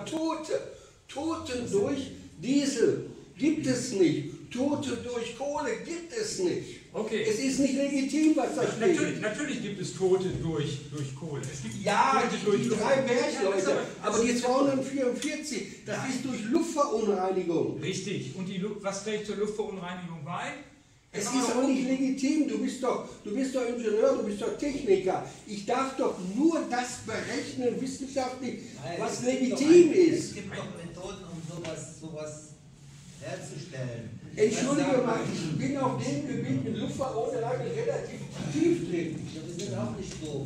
Tote durch Diesel gibt es nicht. Tote durch Kohle gibt es nicht. Okay. Es ist nicht legitim, was da steht. Natürlich gibt es Tote durch Kohle. Es gibt ja, Tote die durch 3 Bergleute, ja, aber die 244, das ist durch Luftverunreinigung. Richtig. Und was trägt zur Luftverunreinigung bei? Es ist aber nicht legitim. Du bist doch Ingenieur, du bist doch Techniker. Ich darf doch nur das berechnen, wissenschaftlich, was legitim ist. Es gibt doch Methoden, um sowas herzustellen. Entschuldige mal, ich bin auf dem Gebiet mit Luftverunreinigung relativ tief drin. Wir sind auch nicht so.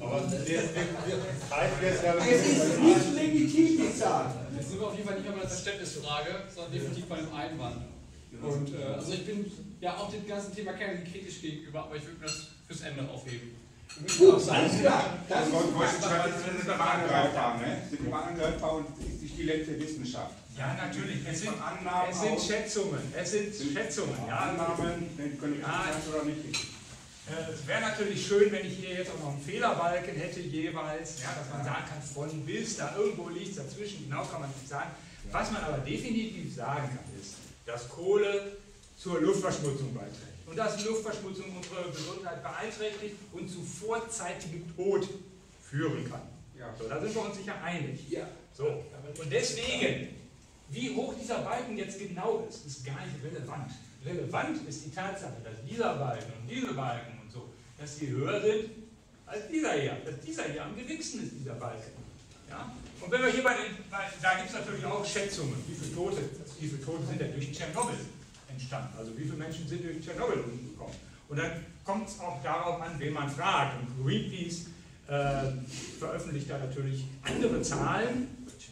Es ist nicht legitim, die Zahl. Jetzt sind wir auf jeden Fall nicht mehr bei der Verständnisfrage, sondern definitiv bei dem Einwand. Und also ich bin ja auch dem ganzen Thema Kern kritisch gegenüber, aber ich würde mir das fürs Ende aufheben. Gut, alles klar. Das ist angreifbar, ne? Sind immer angreifbar und ist nicht die letzte Wissenschaft. Ja, natürlich. Es sind Annahmen. Schätzungen. Ja, Annahmen, können ich oder nicht. Es wäre natürlich schön, wenn ich hier jetzt auch noch einen Fehlerbalken hätte jeweils, ja, dass man sagen kann, von bis, da irgendwo liegt dazwischen, genau kann man nicht sagen. Was man aber definitiv sagen kann, ist, dass Kohle zur Luftverschmutzung beiträgt. Und dass die Luftverschmutzung unsere Gesundheit beeinträchtigt und zu vorzeitigem Tod führen kann. Ja. So, da sind wir uns sicher einig. Ja. So. Und deswegen, wie hoch dieser Balken jetzt genau ist gar nicht relevant. Relevant ist die Tatsache, dass dieser Balken und diese Balken und so, dass sie höher sind als dieser hier. Dass dieser hier am geringsten ist, dieser Balken. Ja? Und wenn wir hier da gibt es natürlich auch Schätzungen, wie viele Tote sind denn durch Tschernobyl entstanden. Also wie viele Menschen sind durch Tschernobyl umgekommen. Und dann kommt es auch darauf an, wen man fragt. Und Greenpeace veröffentlicht da natürlich andere Zahlen.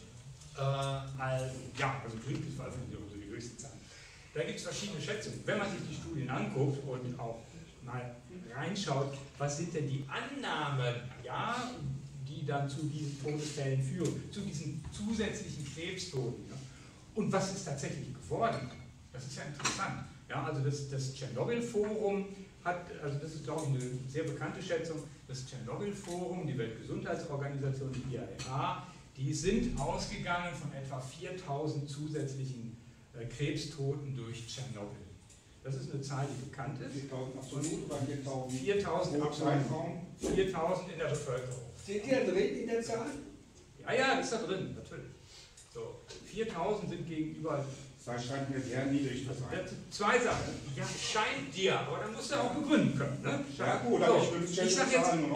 Also Greenpeace veröffentlicht also die höchsten Zahlen. Da gibt es verschiedene Schätzungen. Wenn man sich die Studien anguckt und auch mal reinschaut, was sind denn die Annahmen, ja, die dann zu diesen Todesfällen führen, zu diesen zusätzlichen Krebstoten. Ja. Und was ist tatsächlich geworden? Das ist ja interessant. Ja, also das Tschernobyl-Forum hat, also das ist glaube ich eine sehr bekannte Schätzung, das Tschernobyl-Forum, die Weltgesundheitsorganisation, die IAEA, die sind ausgegangen von etwa 4000 zusätzlichen Krebstoten durch Tschernobyl. Das ist eine Zahl, die bekannt ist. 4000 absolut oder 4000? 4000 absolut. 4000 in der Bevölkerung. Steht die da drin in der Zahl? Ja, das ist da drin, natürlich. So, 4000 sind gegenüber. Das scheint mir sehr niedrig zu sein. Zwei Sachen. Ja, scheint dir, aber dann musst du auch begründen können. Ne? Ja gut, aber ich sage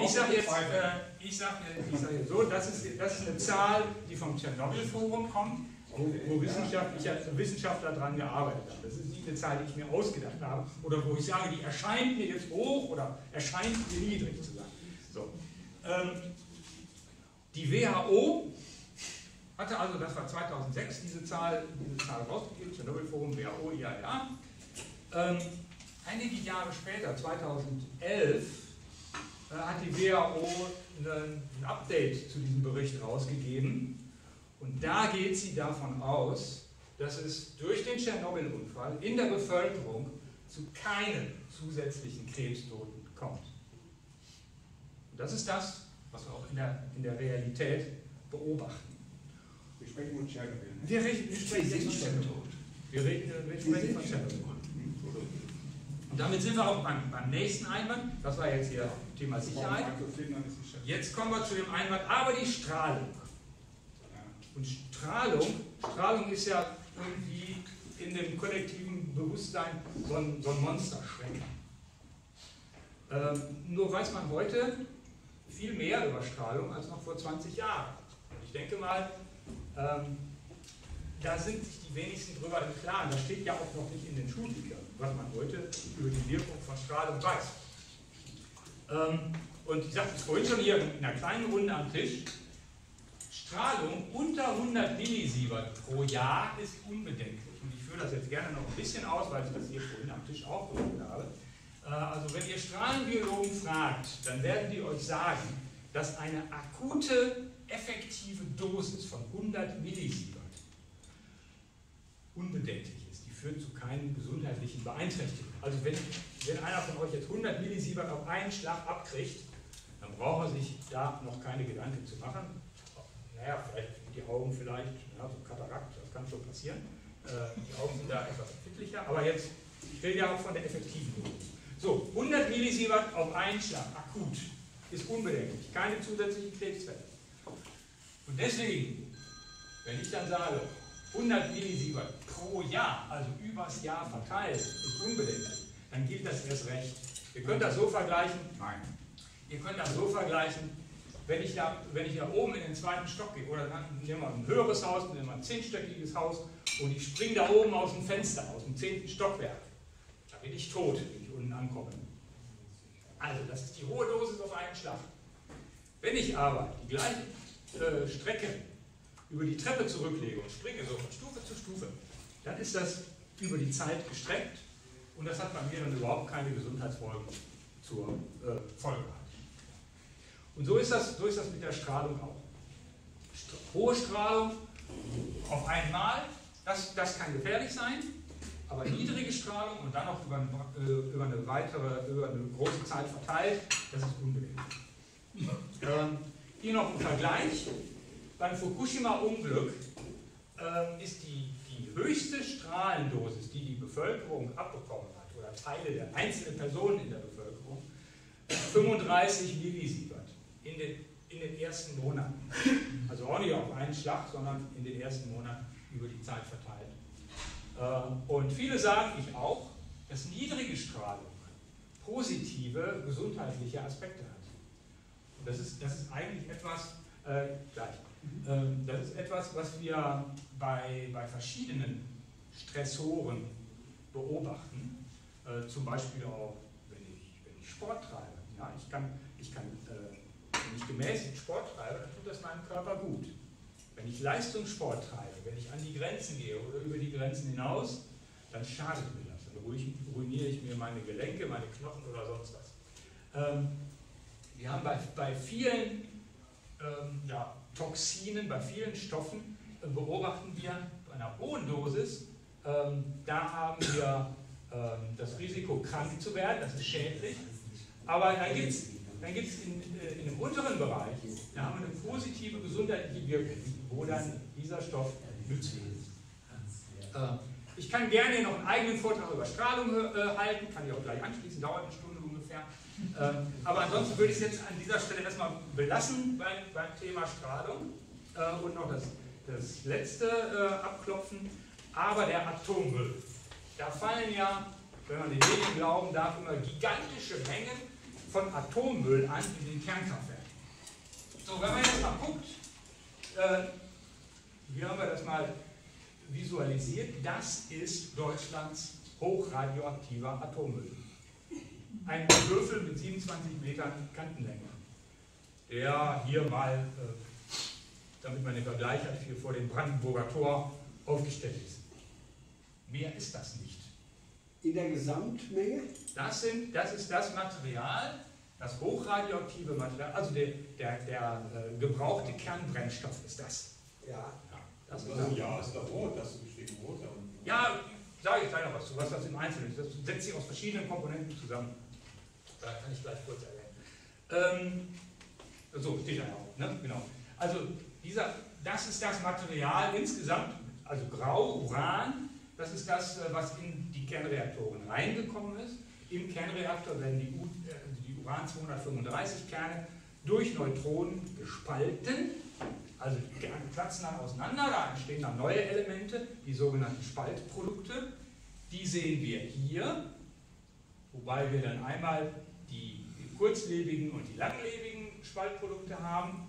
jetzt so, das ist eine Zahl, die vom Tschernobyl-Forum kommt, wo Wissenschaftler daran gearbeitet haben. Das ist nicht eine Zahl, die ich mir ausgedacht habe, oder wo ich sage, die erscheint mir jetzt hoch oder erscheint mir niedrig zu sein. So. Die WHO hatte also, das war 2006, diese Zahl rausgegeben, Tschernobyl-Forum, WHO, IAEA. einige Jahre später, 2011, hat die WHO ein Update zu diesem Bericht rausgegeben. Und da geht sie davon aus, dass es durch den Tschernobyl-Unfall in der Bevölkerung zu keinen zusätzlichen Krebstoten kommt. Und das ist das, was wir auch in der Realität beobachten. Wir sprechen von Tschernobyl. Wir sprechen jetzt von Tschernobyl. Wir sprechen von Tschernobyl. Und damit sind wir auch beim nächsten Einwand. Das war jetzt hier Thema Sicherheit. Jetzt kommen wir zu dem Einwand, aber die Strahlung. Und Strahlung ist ja irgendwie in dem kollektiven Bewusstsein so ein Monsterschrecken. Nur weiß man heute viel mehr über Strahlung als noch vor 20 Jahren. Und ich denke mal, da sind sich die wenigsten drüber im Klaren. Das steht ja auch noch nicht in den Schulbüchern, was man heute über die Wirkung von Strahlung weiß. Und ich sagte es vorhin schon hier in einer kleinen Runde am Tisch, Strahlung unter 100 Millisievert pro Jahr ist unbedenklich. Und ich führe das jetzt gerne noch ein bisschen aus, weil ich das hier vorhin am Tisch auch gemacht habe. Also wenn ihr Strahlenbiologen fragt, dann werden die euch sagen, dass eine akute, effektive Dosis von 100 Millisievert unbedenklich ist. Die führt zu keinen gesundheitlichen Beeinträchtigungen. Also wenn einer von euch jetzt 100 Millisievert auf einen Schlag abkriegt, dann braucht er sich da noch keine Gedanken zu machen. Naja, vielleicht die Augen vielleicht, ja, so Katarakt, das kann schon passieren. Die Augen sind da etwas empfindlicher, aber jetzt, ich rede ja auch von der effektiven Dosis. So, 100 Millisievert auf einen Schlag, akut, ist unbedenklich, keine zusätzlichen Krebsfälle. Und deswegen, wenn ich dann sage, 100 Millisievert pro Jahr, also übers Jahr verteilt, ist unbedenklich, dann gilt das erst recht. Ihr könnt das so vergleichen, ihr könnt das so vergleichen, wenn ich da oben in den zweiten Stock gehe, oder dann nehmen wir ein höheres Haus, nehmen wir ein 10-stöckiges Haus, und ich springe da oben aus dem Fenster, aus dem 10. Stockwerk, da bin ich tot, wenn ich unten ankomme. Also, das ist die hohe Dosis auf einen Schlag. Wenn ich aber die gleiche Strecke über die Treppe zurücklege und springe so von Stufe zu Stufe, dann ist das über die Zeit gestreckt und das hat bei mir dann überhaupt keine Gesundheitsfolgen zur Folge. Und so ist das mit der Strahlung auch. Hohe Strahlung auf einmal, das kann gefährlich sein, aber niedrige Strahlung und dann noch über eine große Zeit verteilt, das ist unbedenklich. Hier noch ein Vergleich. Beim Fukushima-Unglück ist die höchste Strahlendosis, die die Bevölkerung abbekommen hat, oder Teile der einzelnen Personen in der Bevölkerung, 35 Millisievert in den ersten Monaten. Also auch nicht auf einen Schlag, sondern in den ersten Monaten über die Zeit verteilt. Und viele sagen, ich auch, dass niedrige Strahlung positive gesundheitliche Aspekte hat. Und das ist eigentlich etwas, das ist etwas, was wir bei verschiedenen Stressoren beobachten. Zum Beispiel auch, wenn ich Sport treibe. Ja, wenn ich gemäßigt Sport treibe, dann tut das meinem Körper gut. Wenn ich Leistungssport treibe, wenn ich an die Grenzen gehe oder über die Grenzen hinaus, dann schadet mir das. Dann ruiniere ich mir meine Gelenke, meine Knochen oder sonst was. Wir haben bei vielen Toxinen, bei vielen Stoffen beobachten wir bei einer hohen Dosis, da haben wir das Risiko, krank zu werden, das ist schädlich. Aber dann gibt es in dem unteren Bereich, da haben wir eine positive gesundheitliche Wirkung, wo dann dieser Stoff nützlich ist. Ich kann gerne noch einen eigenen Vortrag über Strahlung halten, kann ich auch gleich anschließen, dauert eine Stunde ungefähr. Aber ansonsten würde ich es jetzt an dieser Stelle erstmal belassen beim Thema Strahlung und noch das letzte abklopfen. Aber der Atommüll, da fallen ja, wenn man den Medien glauben darf, immer gigantische Mengen von Atommüll an in den Kernkraftwerken. So, wenn man jetzt mal guckt, wie haben wir das mal visualisiert, das ist Deutschlands hochradioaktiver Atommüll. Ein Würfel mit 27 Metern Kantenlänge, der hier mal, damit man den Vergleich hat, hier vor dem Brandenburger Tor aufgestellt ist. Mehr ist das nicht. In der Gesamtmenge? Das ist das Material, das hochradioaktive Material, also der gebrauchte Kernbrennstoff ist das. Ja. Das ist Also, ja, ist doch rot, das steht rot da unten. ja, sage ich gleich noch was zu, was das im Einzelnen ist. Das setzt sich aus verschiedenen Komponenten zusammen. Da kann ich gleich kurz erwähnen. So, steht da ja auch, ne? Genau. Also, das ist das Material insgesamt, also Grau, Uran, das ist das, was in die Kernreaktoren reingekommen ist. Im Kernreaktor werden die Uran-235-Kerne durch Neutronen gespalten. Also die Kerne platzen dann auseinander, da entstehen dann neue Elemente, die sogenannten Spaltprodukte. Die sehen wir hier, wobei wir dann einmal die kurzlebigen und die langlebigen Spaltprodukte haben.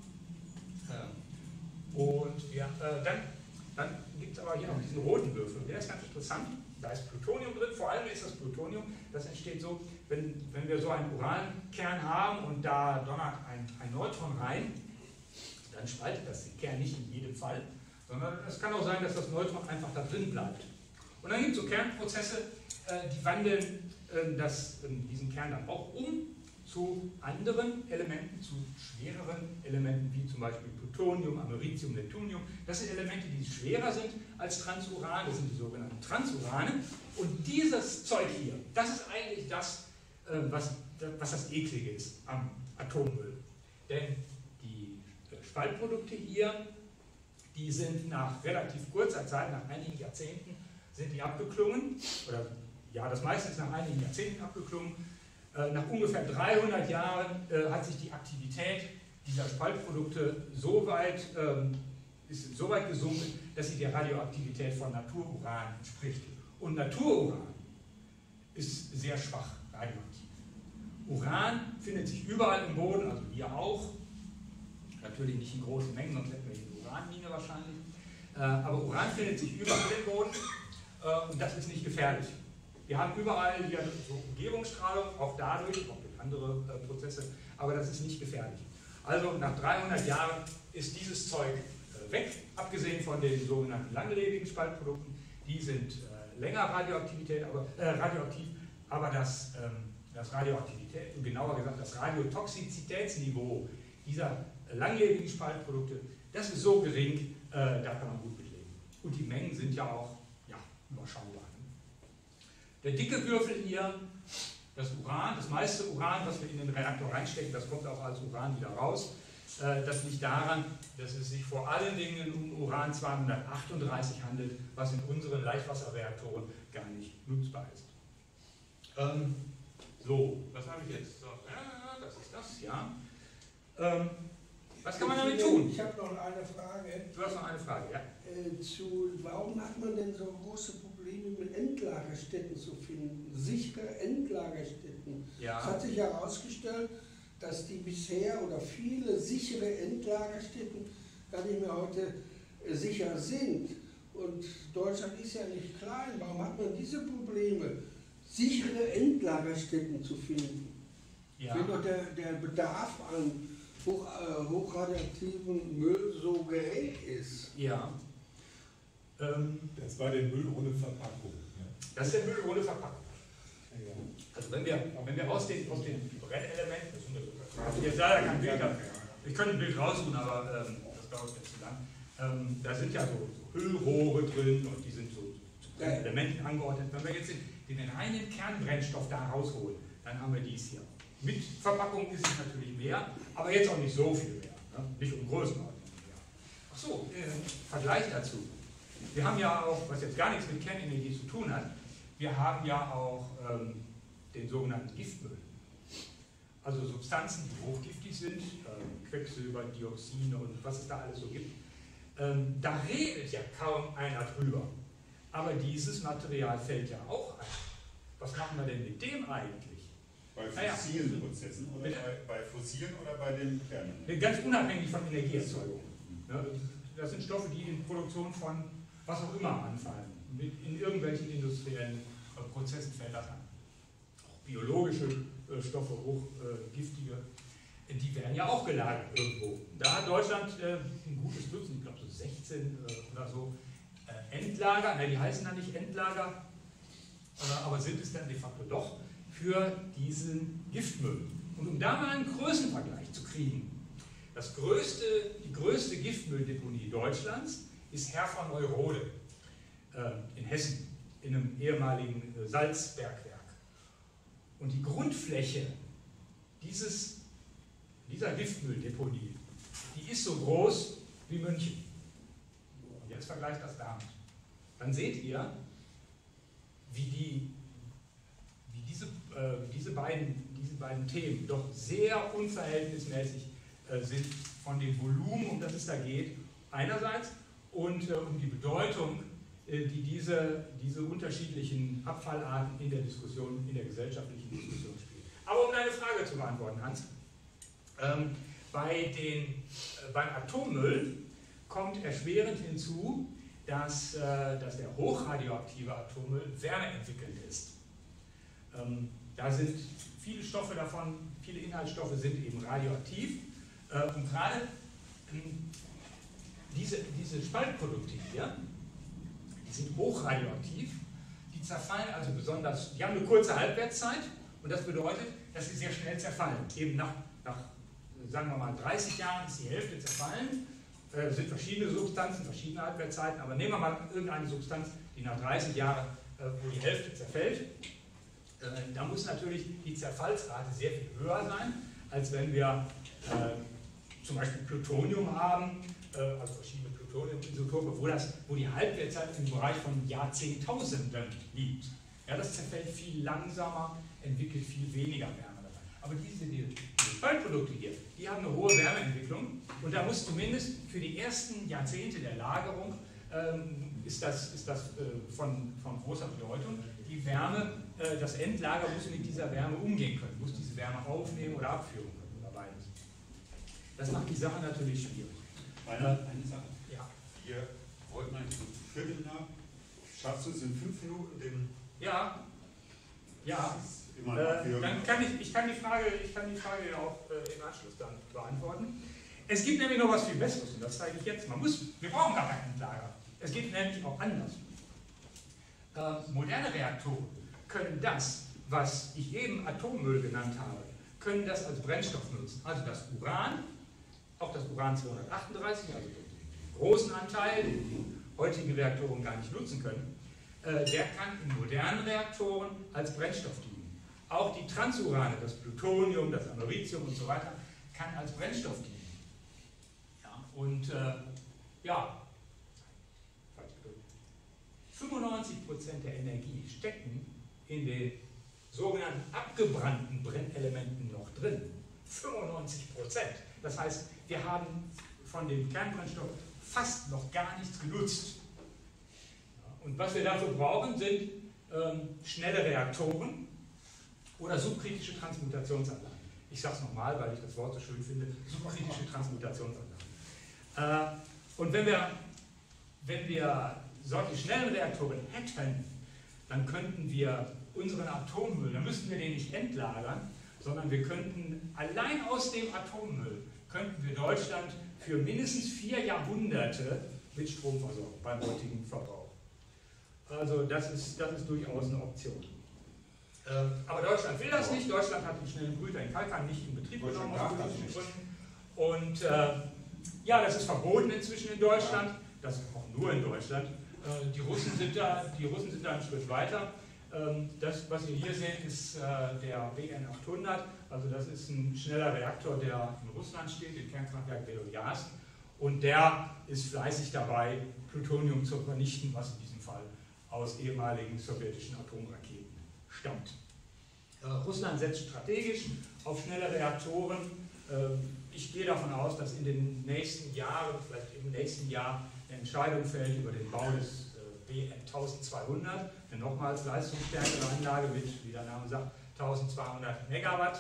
Und dann gibt es aber hier noch diesen roten Würfel. Der ist ganz interessant. Da ist Plutonium drin. Vor allem ist das Plutonium, das entsteht so, wenn wir so einen Urankern haben und da donnert ein Neutron rein, dann spaltet das den Kern nicht in jedem Fall, sondern es kann auch sein, dass das Neutron einfach da drin bleibt. Und dann gibt es so Kernprozesse, die wandeln diesen Kern dann auch um zu anderen Elementen, zu schwereren Elementen, wie zum Beispiel Plutonium, Americium, Neptunium. Das sind Elemente, die schwerer sind als Transuran, das sind die sogenannten Transurane. Und dieses Zeug hier, das ist eigentlich das, was das Eklige ist am Atommüll. Denn die Spaltprodukte hier, die sind nach relativ kurzer Zeit, nach einigen Jahrzehnten, sind die abgeklungen, oder ja, das meiste ist nach einigen Jahrzehnten abgeklungen. Nach ungefähr 300 Jahren hat sich die Aktivität dieser Spaltprodukte ist so weit gesunken, dass sie der Radioaktivität von Natururan entspricht. Und Natururan ist sehr schwach radioaktiv. Uran findet sich überall im Boden, also hier auch. Natürlich nicht in großen Mengen, sonst hätten wir hier eine Uranmine wahrscheinlich. Aber Uran findet sich überall im Boden und das ist nicht gefährlich. Wir haben überall hier so Umgebungsstrahlung, auch dadurch, auch durch andere Prozesse, aber das ist nicht gefährlich. Also nach 300 Jahren ist dieses Zeug weg, abgesehen von den sogenannten langlebigen Spaltprodukten. Die sind länger radioaktiv, aber das Radioaktivität, genauer gesagt das Radiotoxizitätsniveau dieser langlebigen Spaltprodukte, das ist so gering, da kann man gut mitleben. Und die Mengen sind ja auch überschaubar. Der dicke Würfel hier, das Uran, das meiste Uran, was wir in den Reaktor reinstecken, das kommt auch als Uran wieder raus. Das liegt daran, dass es sich vor allen Dingen um Uran-238 handelt, was in unseren Leichtwasserreaktoren gar nicht nutzbar ist. So, was habe ich jetzt? So, das ist das, ja. Was kann man damit tun? Ich habe noch eine Frage. Du hast noch eine Frage, ja? Warum hat man denn so große Probleme mit Endlagerstätten zu finden? Sichere Endlagerstätten. Ja. Es hat sich herausgestellt, dass die bisher oder viele sichere Endlagerstätten gar nicht mehr heute sicher sind. Und Deutschland ist ja nicht klein. Warum hat man diese Probleme, sichere Endlagerstätten zu finden? Ja. Wenn doch der Bedarf an hochradioaktiven Müll so gering ist. Ja. Das war der Müll ohne Verpackung. Ja. Das ist der Müll ohne Verpackung. Also wenn wir aus den Brennelementen, ich habe jetzt leider kein Bild dafür. Ich könnte ein Bild raussuchen, aber das dauert jetzt zu lang. Da sind ja so Hüllrohre drin und die sind so zu Elementen angeordnet. Wenn wir jetzt den reinen Kernbrennstoff da rausholen, dann haben wir dies hier. Mit Verpackung ist es natürlich mehr, aber jetzt auch nicht so viel mehr. Ne? Nicht um Größenordnung mehr. Achso, Vergleich dazu. Wir haben ja auch, was jetzt gar nichts mit Kernenergie zu tun hat, wir haben ja auch den sogenannten Giftmüll. Also Substanzen, die hochgiftig sind, Quecksilber, Dioxine und was es da alles so gibt. Da redet ja kaum einer drüber. Aber dieses Material fällt ja auch ein. Was machen wir denn mit dem eigentlich? Bei fossilen Prozessen oder bei fossilen oder bei den Kernen? Ganz unabhängig von Energieerzeugung. Das sind Stoffe, die in Produktion von was auch immer anfallen. In irgendwelchen industriellen Prozessen fällt das an. Auch biologische Stoffe, hochgiftige, die werden ja auch gelagert irgendwo. Da hat Deutschland ein gutes Dutzend, ich glaube so 16 oder so Endlager, die heißen da nicht Endlager, aber sind es dann de facto doch für diesen Giftmüll. Und um da mal einen Größenvergleich zu kriegen, die größte Giftmülldeponie Deutschlands ist Herford-Neurode in Hessen, in einem ehemaligen Salzbergwerk. Und die Grundfläche dieser Giftmülldeponie, die ist so groß wie München. Und jetzt vergleicht das damit. Dann seht ihr, wie diese beiden Themen doch sehr unverhältnismäßig sind von dem Volumen, um das es da geht, einerseits, und um die Bedeutung, die diese unterschilichen Abfallarten in der Diskussion, in der gesellschaftlichen Diskussion spielen. Aber um deine Frage zu beantworten, Hans, beim Atommüll kommt erschwerend hinzu, dass der hochradioaktive Atommüll wärmeentwickelnd ist. Da sind viele Stoffe davon, viele Inhaltsstoffe sind eben radioaktiv. Und gerade diese Spaltprodukte hier, die sind hochradioaktiv, die zerfallen also besonders, die haben eine kurze Halbwertszeit und das bedeutet, dass sie sehr schnell zerfallen. Eben nach sagen wir mal 30 Jahren ist die Hälfte zerfallen, sind verschiedene Substanzen, verschiedene Halbwertszeiten, aber nehmen wir mal irgendeine Substanz, die nach 30 Jahren, wo die Hälfte zerfällt, da muss natürlich die Zerfallsrate sehr viel höher sein, als wenn wir zum Beispiel Plutonium haben, also verschiedene Plutoniumisotope, wo die Halbwertszeit im Bereich von Jahrzehntausenden liegt. Ja, das zerfällt viel langsamer, entwickelt viel weniger Wärme dabei. Aber diese Spaltprodukte hier, die haben eine hohe Wärmeentwicklung und da muss zumindest für die ersten Jahrzehnte der Lagerung ist das von großer Bedeutung. Die Wärme, das Endlager muss mit dieser Wärme umgehen können, muss diese Wärme aufnehmen oder abführen können oder beides. Das macht die Sache natürlich schwierig. Eine Sache. Ja. Wir wollten eigentlich so Viertel nach. Schaffst du es in 5 Minuten den? Ja. Dann kann ich kann die Frage ja auch im Anschluss dann beantworten. Es gibt nämlich noch was viel Besseres und das zeige ich jetzt. Wir brauchen gar kein Endlager. Es geht nämlich auch anders. Moderne Reaktoren können das, was ich eben Atommüll genannt habe, können das als Brennstoff nutzen. Also das Uran, auch das Uran-238, also den großen Anteil, den die heutigen Reaktoren gar nicht nutzen können, der kann in modernen Reaktoren als Brennstoff dienen. Auch die Transurane, das Plutonium, das Americium und so weiter, kann als Brennstoff dienen. Ja, und 95% der Energie stecken in den sogenannten abgebrannten Brennelementen noch drin. 95%. Das heißt, wir haben von dem Kernbrennstoff fast noch gar nichts genutzt. Und was wir dafür brauchen, sind schnelle Reaktoren oder subkritische Transmutationsanlagen. Ich sage es nochmal, weil ich das Wort so schön finde, subkritische Transmutationsanlagen. Und wenn wir solche schnellen Reaktoren hätten, dann könnten wir unseren Atommüll, dann müssten wir den nicht entlagern, sondern wir könnten allein aus dem Atommüll, könnten wir Deutschland für mindestens 4 Jahrhunderte mit Strom versorgen, beim heutigen Verbrauch. Also das ist durchaus eine Option. Aber Deutschland will das nicht. Deutschland hat den schnellen Brüter in Kalkar nicht in Betrieb genommen aus politischen Gründen. Und das ist verboten inzwischen in Deutschland. Das ist auch nur in Deutschland. Die Russen sind da einen Schritt weiter. Das, was ihr hier seht, ist der BN 800. Also das ist ein schneller Reaktor, der in Russland steht, im Kernkraftwerk Beloyarsk. Und der ist fleißig dabei, Plutonium zu vernichten, was in diesem Fall aus ehemaligen sowjetischen Atomraketen stammt. Russland setzt strategisch auf schnelle Reaktoren. Ich gehe davon aus, dass in den nächsten Jahren, vielleicht im nächsten Jahr, eine Entscheidung fällt über den Bau des BN 1200, eine nochmals leistungsstärkere Anlage mit, wie der Name sagt, 1200 Megawatt.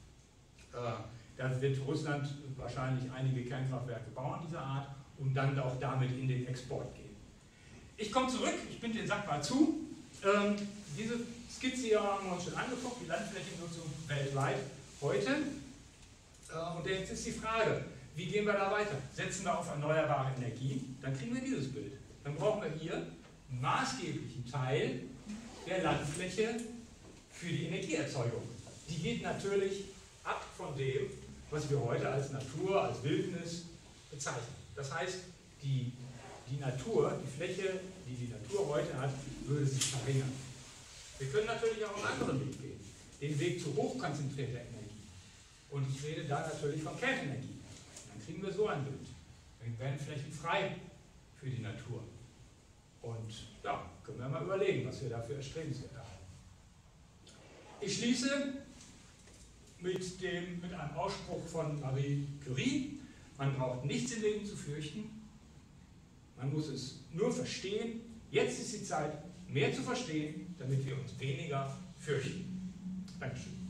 Da wird Russland wahrscheinlich einige Kernkraftwerke bauen dieser Art und dann auch damit in den Export gehen. Ich komme zurück, ich binde den Sack mal zu. Diese Skizze hier haben wir uns schon angeguckt, die Landflächennutzung weltweit heute. Und jetzt ist die Frage, wie gehen wir da weiter? Setzen wir auf erneuerbare Energie, dann kriegen wir dieses Bild. Dann brauchen wir hier einen maßgeblichen Teil der Landfläche für die Energieerzeugung. Die geht natürlich ab von dem, was wir heute als Natur, als Wildnis bezeichnen. Das heißt, die Natur, die Fläche, die die Natur heute hat, würde sich verringern. Wir können natürlich auch einen anderen Weg gehen, den Weg zu hochkonzentrierter Energie. Und ich rede da natürlich von Kernenergie. Dann kriegen wir so ein Bild. Dann werden Flächen frei für die Natur. Und ja, können wir mal überlegen, was wir dafür erstrebenswert haben. Ich schließe mit einem Ausspruch von Marie Curie: Man braucht nichts im Leben zu fürchten, man muss es nur verstehen. Jetzt ist die Zeit, mehr zu verstehen, damit wir uns weniger fürchten. Dankeschön.